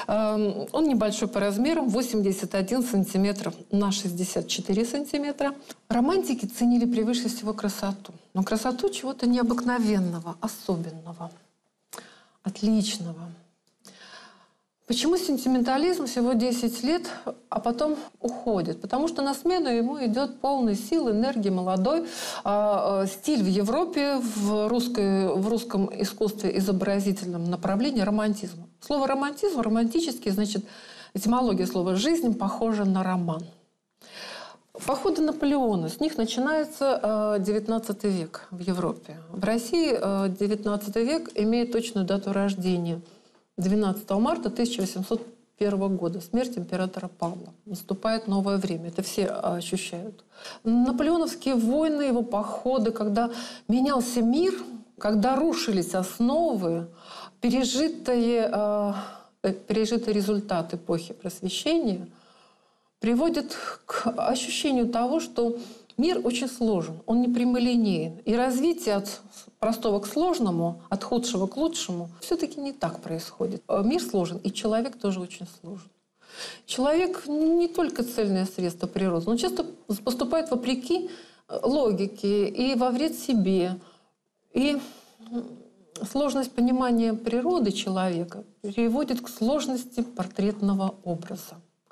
Он небольшой по размерам, восемьдесят один сантиметр на шестьдесят четыре сантиметра. Романтики ценили превыше всего красоту. Но красоту чего-то необыкновенного, особенного, отличного. Почему сентиментализм всего десять лет, а потом уходит? Потому что на смену ему идет полный сил, энергии, молодой э, э, стиль в Европе, в, русской, в русском искусстве изобразительном направлении романтизм. Слово романтизм, романтический, значит, этимология слова «жизнь» похожа на роман. Походы Наполеона, с них начинается девятнадцатый век в Европе. В России девятнадцатый век имеет точную дату рождения – двенадцатого марта тысяча восемьсот первого года, смерть императора Павла. Наступает новое время, это все ощущают. Наполеоновские войны, его походы, когда менялся мир, когда рушились основы, пережитые, э, пережитый результат эпохи Просвещения приводит к ощущению того, что мир очень сложен, он не прямолинеен. И развитие от простого к сложному, от худшего к лучшему все-таки не так происходит. Мир сложен, и человек тоже очень сложен. Человек не только цельное средство природы, он часто поступает вопреки логике и во вред себе. И сложность понимания природы человека приводит к сложности портретного образа.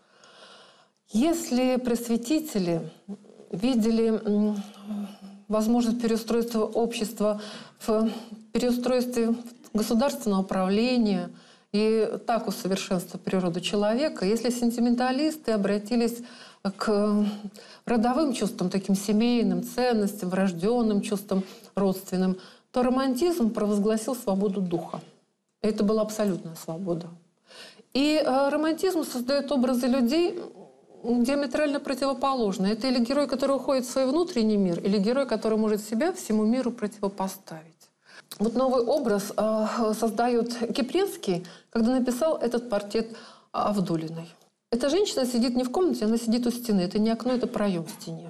Если просветители видели возможность переустройства общества в переустройстве государственного управления и так усовершенствовать природу человека, если сентименталисты обратились к родовым чувствам, таким семейным ценностям, врожденным чувствам родственным, то романтизм провозгласил свободу духа. Это была абсолютная свобода. И романтизм создает образы людей диаметрально противоположные. Это или герой, который уходит в свой внутренний мир, или герой, который может себя всему миру противопоставить. Вот новый образ э, создает Кипренский, когда написал этот портрет Авдулиной. Эта женщина сидит не в комнате, она сидит у стены. Это не окно, это проем в стене.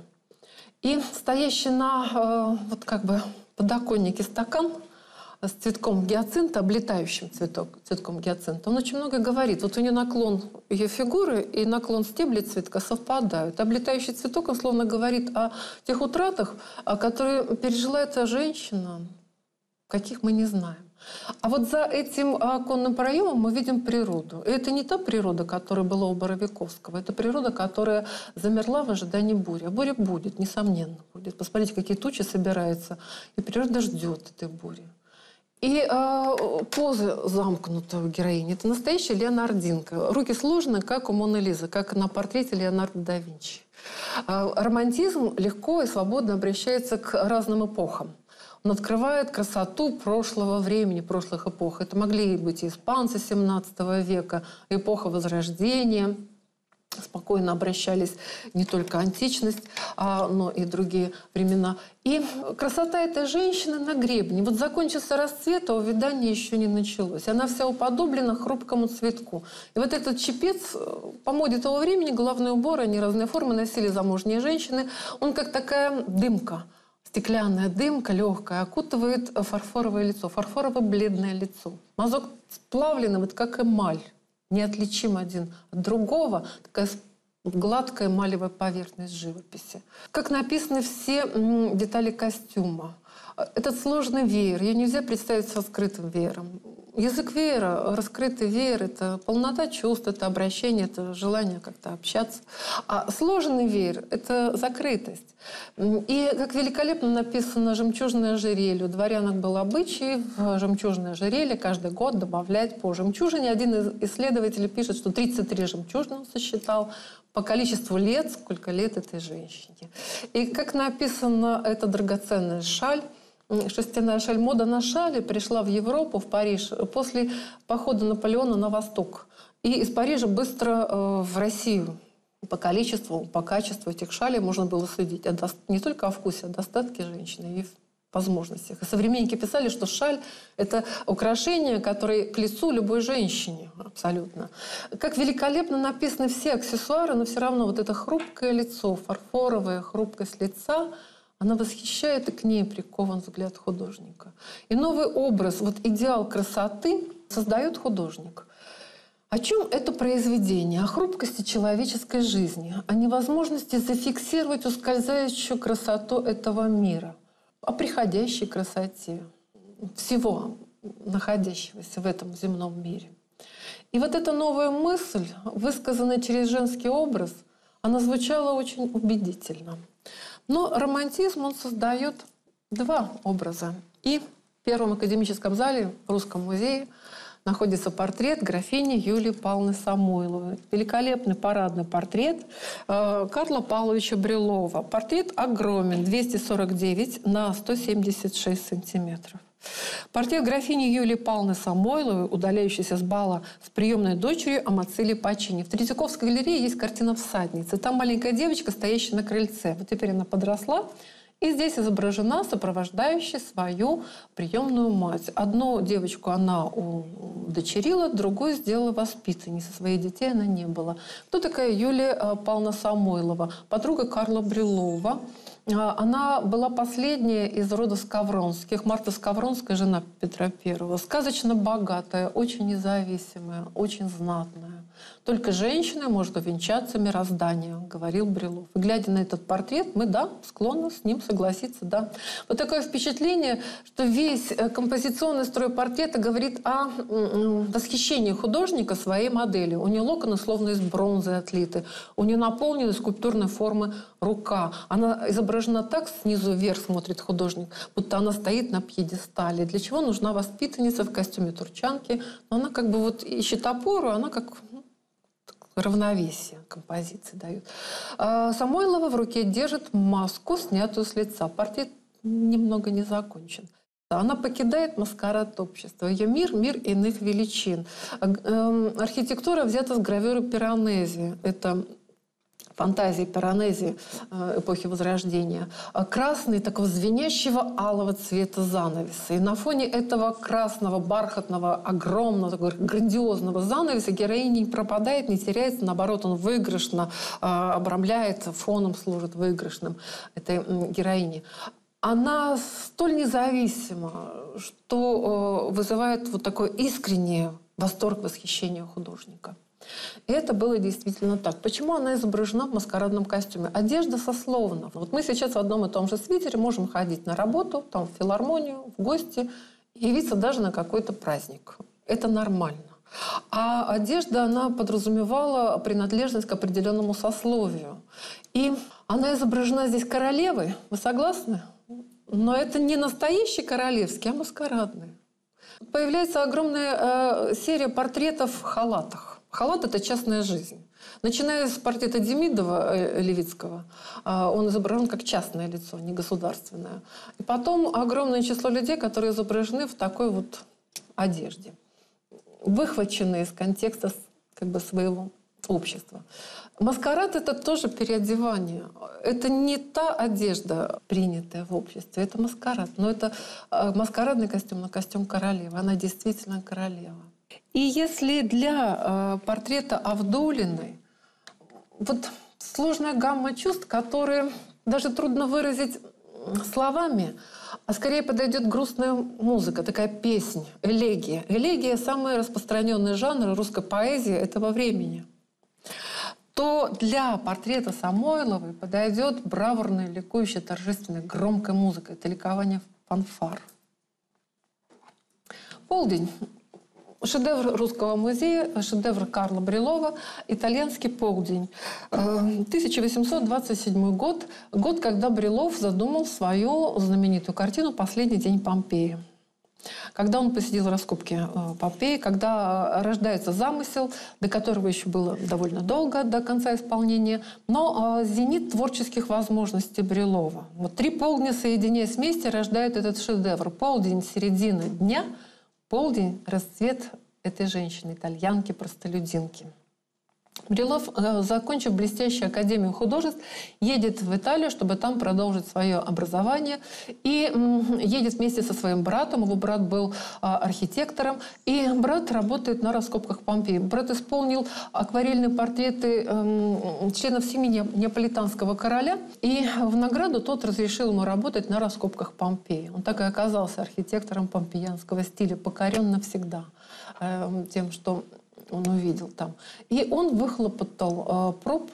И стоящий на э, вот как бы подоконнике стакан с цветком гиацинта, облетающим цветок, цветком гиацинта, он очень много говорит. Вот у нее наклон ее фигуры и наклон стебля цветка совпадают. Облетающий цветок, он словно говорит о тех утратах, которые пережила эта женщина, каких мы не знаем. А вот за этим оконным проемом мы видим природу. И это не та природа, которая была у Боровиковского. Это природа, которая замерла в ожидании бури. А буря будет, несомненно будет. Посмотрите, какие тучи собираются. И природа ждет этой бури. И э, поза замкнутого героини – это настоящая леонардинка. Руки сложные, как у Моны Лизы, как на портрете Леонардо да Винчи. Э, романтизм легко и свободно обращается к разным эпохам. Он открывает красоту прошлого времени, прошлых эпох. Это могли быть и испанцы семнадцатого века, эпоха Возрождения. Спокойно обращались не только античность, а, но и другие времена. И красота этой женщины на гребне. Вот закончился расцвет, а увядание еще не началось. Она вся уподоблена хрупкому цветку. И вот этот чепец, по моде того времени, головной убор, они разные формы носили замужние женщины. Он как такая дымка, стеклянная дымка, легкая, окутывает фарфоровое лицо, фарфорово-бледное лицо. Мазок сплавленный, вот как эмаль. Неотличим один от другого, такая гладкая эмалевая поверхность живописи. Как написаны все детали костюма. Этот сложный веер, ее нельзя представить со скрытым веером. Язык веера, раскрытый веер – это полнота чувств, это обращение, это желание как-то общаться. А сложенный веер – это закрытость. И как великолепно написано «жемчужное ожерелье». У дворянок был обычай в жемчужное ожерелье каждый год добавлять по жемчужине. Один из исследователей пишет, что тридцать три жемчужины он сосчитал по количеству лет, сколько лет этой женщине. И как написано, это драгоценная шаль, шерстяная шаль. Мода на шали пришла в Европу, в Париж, после похода Наполеона на восток. И из Парижа быстро э, в Россию. По количеству, по качеству этих шалей можно было судить. А не только о вкусе, о достатке женщины и в возможностях. И современники писали, что шаль – это украшение, которое к лицу любой женщине. Абсолютно. Как великолепно написаны все аксессуары, но все равно вот это хрупкое лицо, фарфоровая хрупкость лица – она восхищает, и к ней прикован взгляд художника. И новый образ, вот идеал красоты создает художник. О чем это произведение? О хрупкости человеческой жизни, о невозможности зафиксировать ускользающую красоту этого мира, о приходящей красоте всего находящегося в этом земном мире. И вот эта новая мысль, высказанная через женский образ, она звучала очень убедительно. Но романтизм, он создает два образа. И в Первом академическом зале в Русском музее находится портрет графини Юлии Павловны Самойловой. Великолепный парадный портрет э, Карла Павловича Брюлова. Портрет огромен, двести сорок девять на сто семьдесят шесть сантиметров. Портрет графини Юлии Павловны Самойловой, удаляющейся с бала с приемной дочерью Амацилли Пачини. В Третьяковской галерее есть картина «Всадница». Там маленькая девочка, стоящая на крыльце. Вот теперь она подросла. И здесь изображена сопровождающая свою приемную мать. Одну девочку она удочерила, другую сделала воспитанницей. Своих детей она не было. Кто такая Юлия Павловна Самойлова? Подруга Карла Брюлова. Она была последняя из рода Скавронских. Марта Скавронская, жена Петра Первого. Сказочно богатая, очень независимая, очень знатная. Только женщина может увенчаться мирозданием, говорил Брюлов. И глядя на этот портрет, мы, да, склонны с ним согласиться, да. Вот такое впечатление, что весь композиционный строй портрета говорит о восхищении художника своей моделью. У нее локоны словно из бронзы отлиты. У нее наполнена скульптурной формы рука. Она изображена так, снизу вверх смотрит художник, будто она стоит на пьедестале. Для чего нужна воспитанница в костюме турчанки? Но она как бы вот ищет опору, она как... равновесие композиции дают. А Самойлова в руке держит маску, снятую с лица. Портрет немного не закончен. Она покидает маскарад общества. Ее мир – мир иных величин. Архитектура взята с гравюры Пиранези. Это фантазии Пиранези эпохи Возрождения. Красный, такого звенящего алого цвета занавеса. И на фоне этого красного, бархатного, огромного, такого грандиозного занавеса героиня не пропадает, не теряется. Наоборот, он выигрышно обрамляет, фоном служит выигрышным этой героине. Она столь независима, что вызывает вот такой искренний восторг, восхищение художника. И это было действительно так. Почему она изображена в маскарадном костюме? Одежда сословна. Вот мы сейчас в одном и том же свитере можем ходить на работу, там, в филармонию, в гости, и явиться даже на какой-то праздник. Это нормально. А одежда, она подразумевала принадлежность к определенному сословию. И она изображена здесь королевой. Вы согласны? Но это не настоящий королевский, а маскарадный. Появляется огромная э, серия портретов в халатах. Халат – это частная жизнь. Начиная с портрета Демидова э, Левицкого, э, он изображен как частное лицо, не государственное. И потом огромное число людей, которые изображены в такой вот одежде, выхваченные из контекста как бы своего общества. Маскарад – это тоже переодевание. Это не та одежда, принятая в обществе, это маскарад. Но это э, маскарадный костюм, но костюм королевы. Она действительно королева. И если для э, портрета Авдулиной вот сложная гамма чувств, которые даже трудно выразить словами, а скорее подойдет грустная музыка, такая песнь, элегия. Элегия – самый распространенный жанр русской поэзии этого времени. То для портрета Самойловой подойдет бравурная, ликующая, торжественная, громкая музыка. Это ликование фанфар. «Полдень». Шедевр Русского музея, шедевр Карла Брюлова, итальянский «Полдень». тысяча восемьсот двадцать седьмой год, год, когда Брюлов задумал свою знаменитую картину «Последний день Помпеи». Когда он посетил раскопки Помпеи, когда рождается замысел, до которого еще было довольно долго, до конца исполнения, но зенит творческих возможностей Брюлова. Вот три полдня, соединяясь вместе, рождает этот шедевр. Полдень, середина дня, полдень – расцвет этой женщины, итальянки, простолюдинки. Брюлов, закончив блестящую академию художеств, едет в Италию, чтобы там продолжить свое образование. И едет вместе со своим братом. Его брат был архитектором. И брат работает на раскопках Помпеи. Брат исполнил акварельные портреты членов семьи неаполитанского короля. И в награду тот разрешил ему работать на раскопках Помпеи. Он так и оказался архитектором помпеянского стиля, покорен навсегда тем, что он увидел там. И он выхлопотал пропуск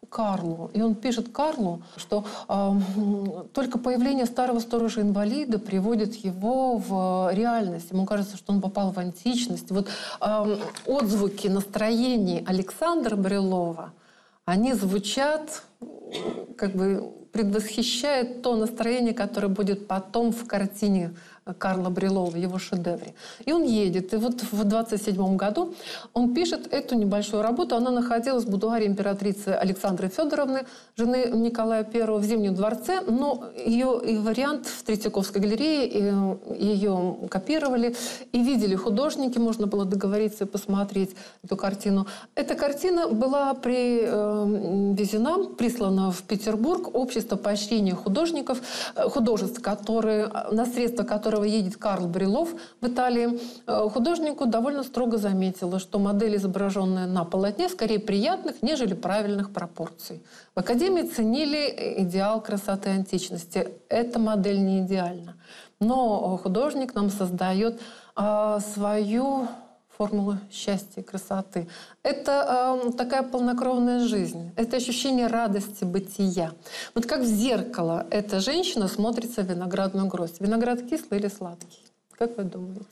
Карлу. И он пишет Карлу, что э, только появление старого сторожа-инвалида приводит его в реальность. Ему кажется, что он попал в античность. Вот э, отзвуки настроений Александра Брюлова, они звучат, как бы предвосхищает то настроение, которое будет потом в картине Карла Брюлова, его шедевре. И он едет. И вот в двадцать седьмом году он пишет эту небольшую работу. Она находилась в будуаре императрицы Александры Федоровны, жены Николая Первого, в Зимнем дворце. Но ее и вариант в Третьяковской галерее, и ее копировали. И видели художники, можно было договориться и посмотреть эту картину. Эта картина была привезена, прислана в Петербург, общество поощрения художников, художеств, которые, на средства которого едет Карл Брюлов в Италии. Художнику довольно строго заметила, что модель, изображенная на полотне, скорее приятных, нежели правильных пропорций. В Академии ценили идеал красоты античности. Эта модель не идеальна. Но художник нам создает а, свою формулу счастья и красоты. Это э, такая полнокровная жизнь. Это ощущение радости бытия. Вот как в зеркало эта женщина смотрится в виноградную гроздь. Виноград кислый или сладкий? Как вы думаете?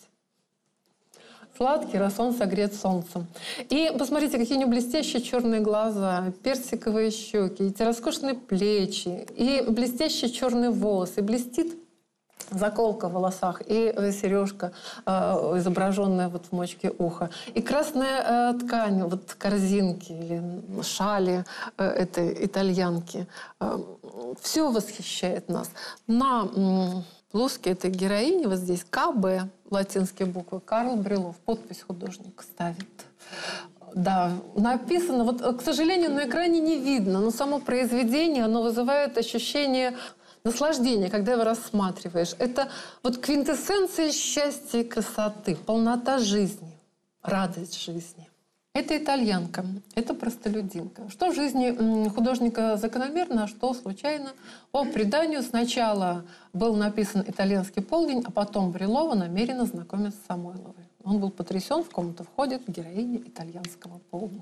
Сладкий, раз он согрет солнцем. И посмотрите, какие у него блестящие черные глаза, персиковые щеки, эти роскошные плечи, и блестящие черные волосы. Блестит заколка в волосах и сережка, э, изображенная вот в мочке уха. И красная э, ткань, вот корзинки или шали э, этой итальянки. Э, все восхищает нас. На э, блузке этой героини, вот здесь КБ, латинские буквы, Карл Брюлов, подпись художник ставит. Да, написано, вот, к сожалению, на экране не видно, но само произведение, оно вызывает ощущение наслаждение, когда его рассматриваешь. Это вот квинтэссенция счастья и красоты, полнота жизни, радость жизни. Это итальянка, это простолюдинка. Что в жизни художника закономерно, а что случайно? По преданию сначала был написан «Итальянский полдень», а потом Брюлова намеренно знакомят с Самойловой. Он был потрясен, в комнату входит героиня «Итальянского полдня».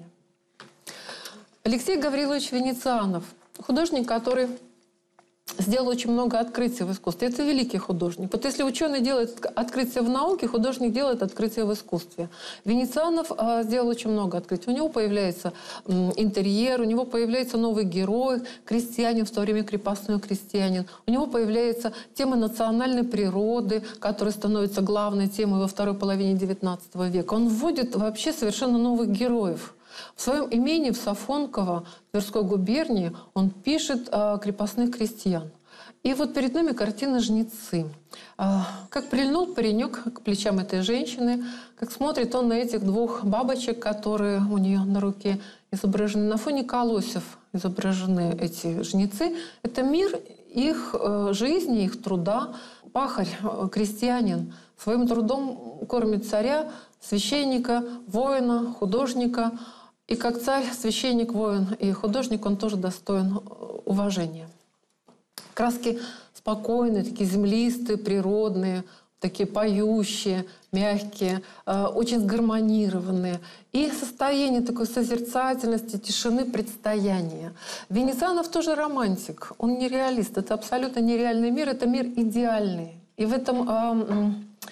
Алексей Гаврилович Венецианов, художник, который сделал очень много открытий в искусстве. Это великий художник. Вот если ученый делает открытие в науке, художник делает открытие в искусстве. Венецианов э, сделал очень много открытий. У него появляется э, интерьер, у него появляется новый герой, крестьянин, в то время крепостной крестьянин. У него появляется тема национальной природы, которая становится главной темой во второй половине девятнадцатого века. Он вводит вообще совершенно новых героев. В своем имении в Сафонково, Тверской губернии, он пишет о крепостных крестьян. И вот перед нами картина «Жнецы». Как прильнул паренек к плечам этой женщины, как смотрит он на этих двух бабочек, которые у нее на руке изображены. На фоне колосьев изображены эти жнецы. Это мир их жизни, их труда. Пахарь, крестьянин своим трудом кормит царя, священника, воина, художника. И как царь, священник, воин и художник, он тоже достоин уважения. Краски спокойные, такие землистые, природные, такие поющие, мягкие, очень сгармонированные. И состояние такой созерцательности, тишины, предстояния. Венецианов тоже романтик, он не реалист. Это абсолютно нереальный мир, это мир идеальный. И в этом э,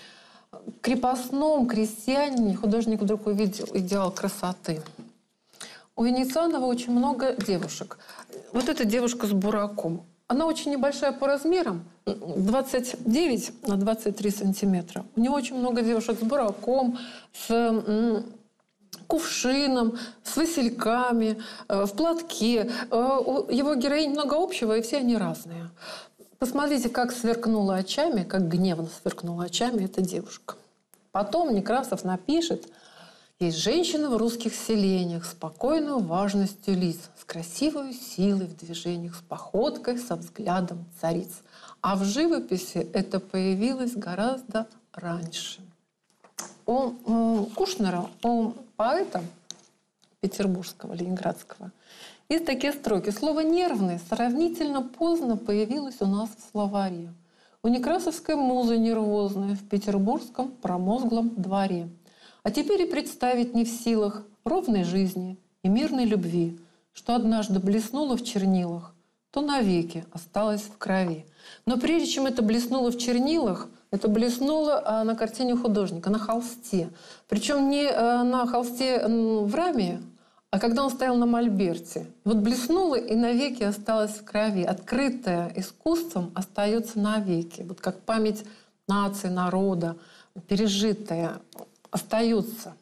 крепостном крестьянине художник вдруг увидел идеал красоты. У Венецианова очень много девушек. Вот эта девушка с бураком. Она очень небольшая по размерам, двадцать девять на двадцать три сантиметра. У него очень много девушек с бураком, с м, кувшином, с васильками, э, в платке. Э, у его героинь много общего, и все они разные. Посмотрите, как сверкнула очами, как гневно сверкнула очами эта девушка. Потом Некрасов напишет: «Есть женщины в русских селениях, спокойной важностью лиц, с красивой силой в движениях, с походкой, со взглядом цариц». А в живописи это появилось гораздо раньше. У, у Кушнера, у поэта петербургского, ленинградского, есть такие строки. Слово «нервный» сравнительно поздно появилось у нас в словаре. У некрасовской музы нервозной в петербургском промозглом дворе. А теперь и представить не в силах ровной жизни и мирной любви. что однажды блеснуло в чернилах, то навеки осталось в крови. Но прежде чем это блеснуло в чернилах, это блеснуло а, на картине художника, на холсте. Причем не а, на холсте в раме, а когда он стоял на мольберте. Вот блеснуло и навеки осталось в крови. Открытое искусством остается навеки. Вот как память нации, народа, пережитое, остается.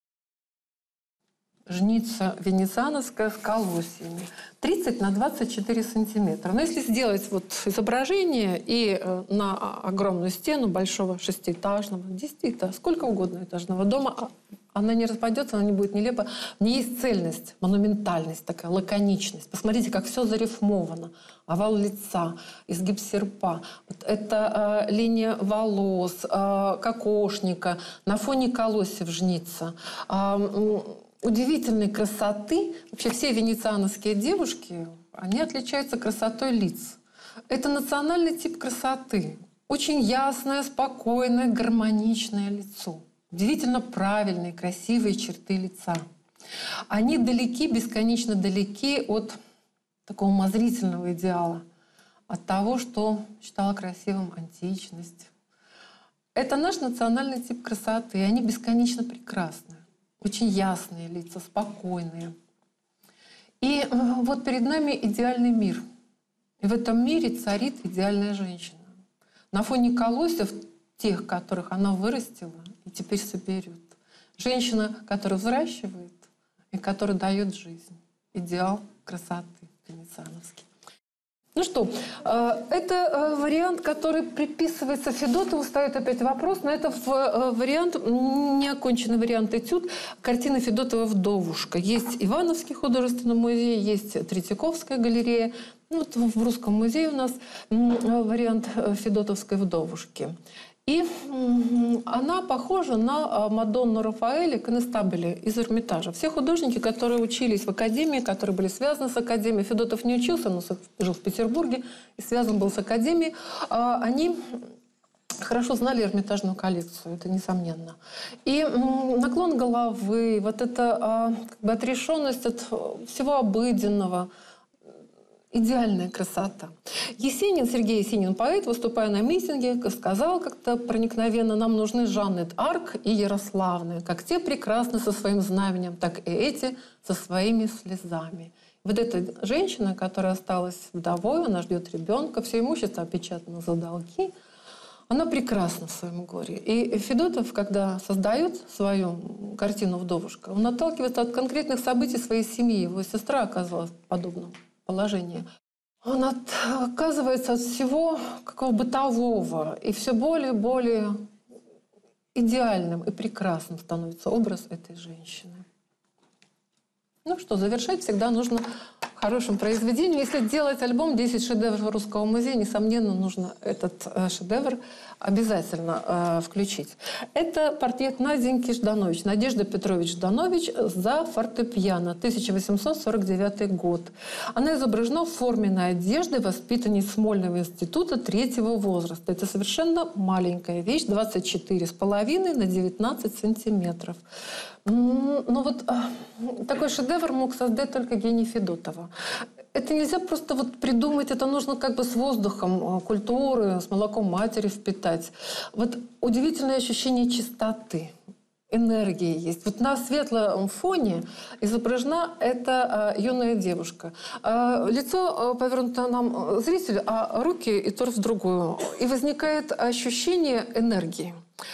Жница венециановская с колосьями. тридцать на двадцать четыре сантиметра. Но если сделать вот изображение и на огромную стену большого шестиэтажного, десятиэтажного, сколько угодно этажного дома, она не распадется, она не будет нелепа. В ней есть цельность, монументальность, такая лаконичность. Посмотрите, как все зарифмовано. Овал лица, изгиб серпа. Вот это э, линия волос, э, кокошника, на фоне колосьев жница. Э, удивительной красоты. Вообще все венециановские девушки, они отличаются красотой лиц. Это национальный тип красоты. Очень ясное, спокойное, гармоничное лицо. Удивительно правильные, красивые черты лица. Они далеки, бесконечно далеки от такого умозрительного идеала, от того, что считала красивым античность. Это наш национальный тип красоты, и они бесконечно прекрасны. Очень ясные лица, спокойные. И вот перед нами идеальный мир. И в этом мире царит идеальная женщина. На фоне колосьев, тех, которых она вырастила и теперь соберет. Женщина, которая взращивает и которая дает жизнь. Идеал красоты венециановский. Ну что, это вариант, который приписывается Федотову, ставит опять вопрос, но это вариант, неоконченный вариант этюд картины Федотова «Вдовушка». Есть Ивановский художественный музей, есть Третьяковская галерея. Ну, вот в Русском музее у нас вариант федотовской «Вдовушки». И она похожа на Мадонну Рафаэля Конестабеля из Эрмитажа. Все художники, которые учились в академии, которые были связаны с академией, Федотов не учился, но жил в Петербурге и связан был с академией, они хорошо знали Эрмитажную коллекцию, это несомненно. И наклон головы, вот эта как бы отрешенность от всего обыденного, идеальная красота. Есенин, Сергей Есенин, поэт, выступая на митинге, сказал как-то проникновенно: нам нужны Жанны д'Арк и Ярославны. Как те прекрасны со своим знаменем, так и эти со своими слезами. Вот эта женщина, которая осталась вдовой, она ждет ребенка, все имущество опечатано за долги, она прекрасна в своем горе. И Федотов, когда создает свою картину «Вдовушка», он отталкивается от конкретных событий своей семьи. Его сестра оказалась в подобном положение. Он отказывается от всего какого бытового, и все более и более идеальным и прекрасным становится образ этой женщины. Ну что, завершать всегда нужно хорошим произведением. Если делать альбом «десять шедевров Русского музея», несомненно, нужно этот шедевр обязательно э, включить. Это портрет Наденьки Жданович, Надежды Петрович Жданович за фортепиано, тысяча восемьсот сорок девятый год. Она изображена в форменной одежде воспитанниц Смольного института третьего возраста. Это совершенно маленькая вещь, двадцать четыре с половиной на девятнадцать сантиметров. Ну вот такой шедевр мог создать только гений Федотова. Это нельзя просто вот придумать, это нужно как бы с воздухом культуры, с молоком матери впитать. Вот удивительное ощущение чистоты, энергии есть. Вот на светлом фоне изображена эта э, юная девушка. Э, лицо э, повернуто нам зрителю, а руки и торс в другую. И возникает ощущение энергии.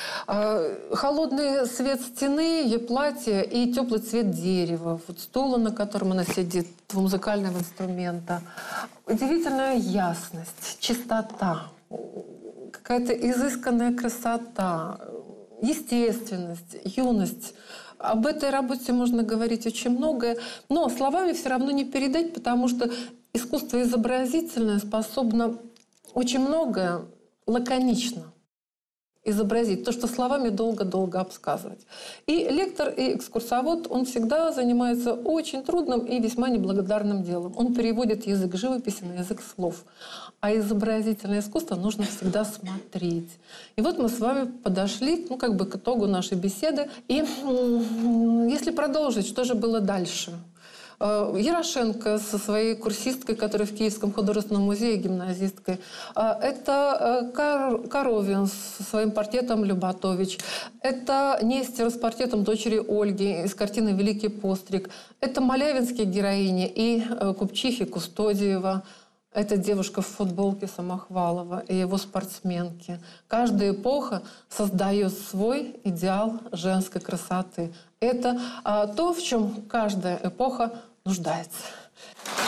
Холодный свет стены, ее платье и теплый цвет дерева, вот стула, на котором она сидит, музыкального инструмента. Удивительная ясность, чистота, какая-то изысканная красота, естественность, юность. Об этой работе можно говорить очень многое, но словами все равно не передать, потому что искусство изобразительное способно очень многое лаконично изобразить, то, что словами долго-долго обсказывать. И лектор, и экскурсовод, он всегда занимается очень трудным и весьма неблагодарным делом. Он переводит язык живописи на язык слов. А изобразительное искусство нужно всегда смотреть. И вот мы с вами подошли, ну, как бы к итогу нашей беседы. И если продолжить, что же было дальше? Ярошенко со своей курсисткой, которая в Киевском художественном музее, гимназисткой. Это Коровин со своим портретом Любатович. Это Нестер с портретом дочери Ольги из картины «Великий постриг». Это малявинские героини и купчихи Кустодиева. Это девушка в футболке Самохвалова и его спортсменки. Каждая эпоха создает свой идеал женской красоты. Это а, то, в чем каждая эпоха нуждается.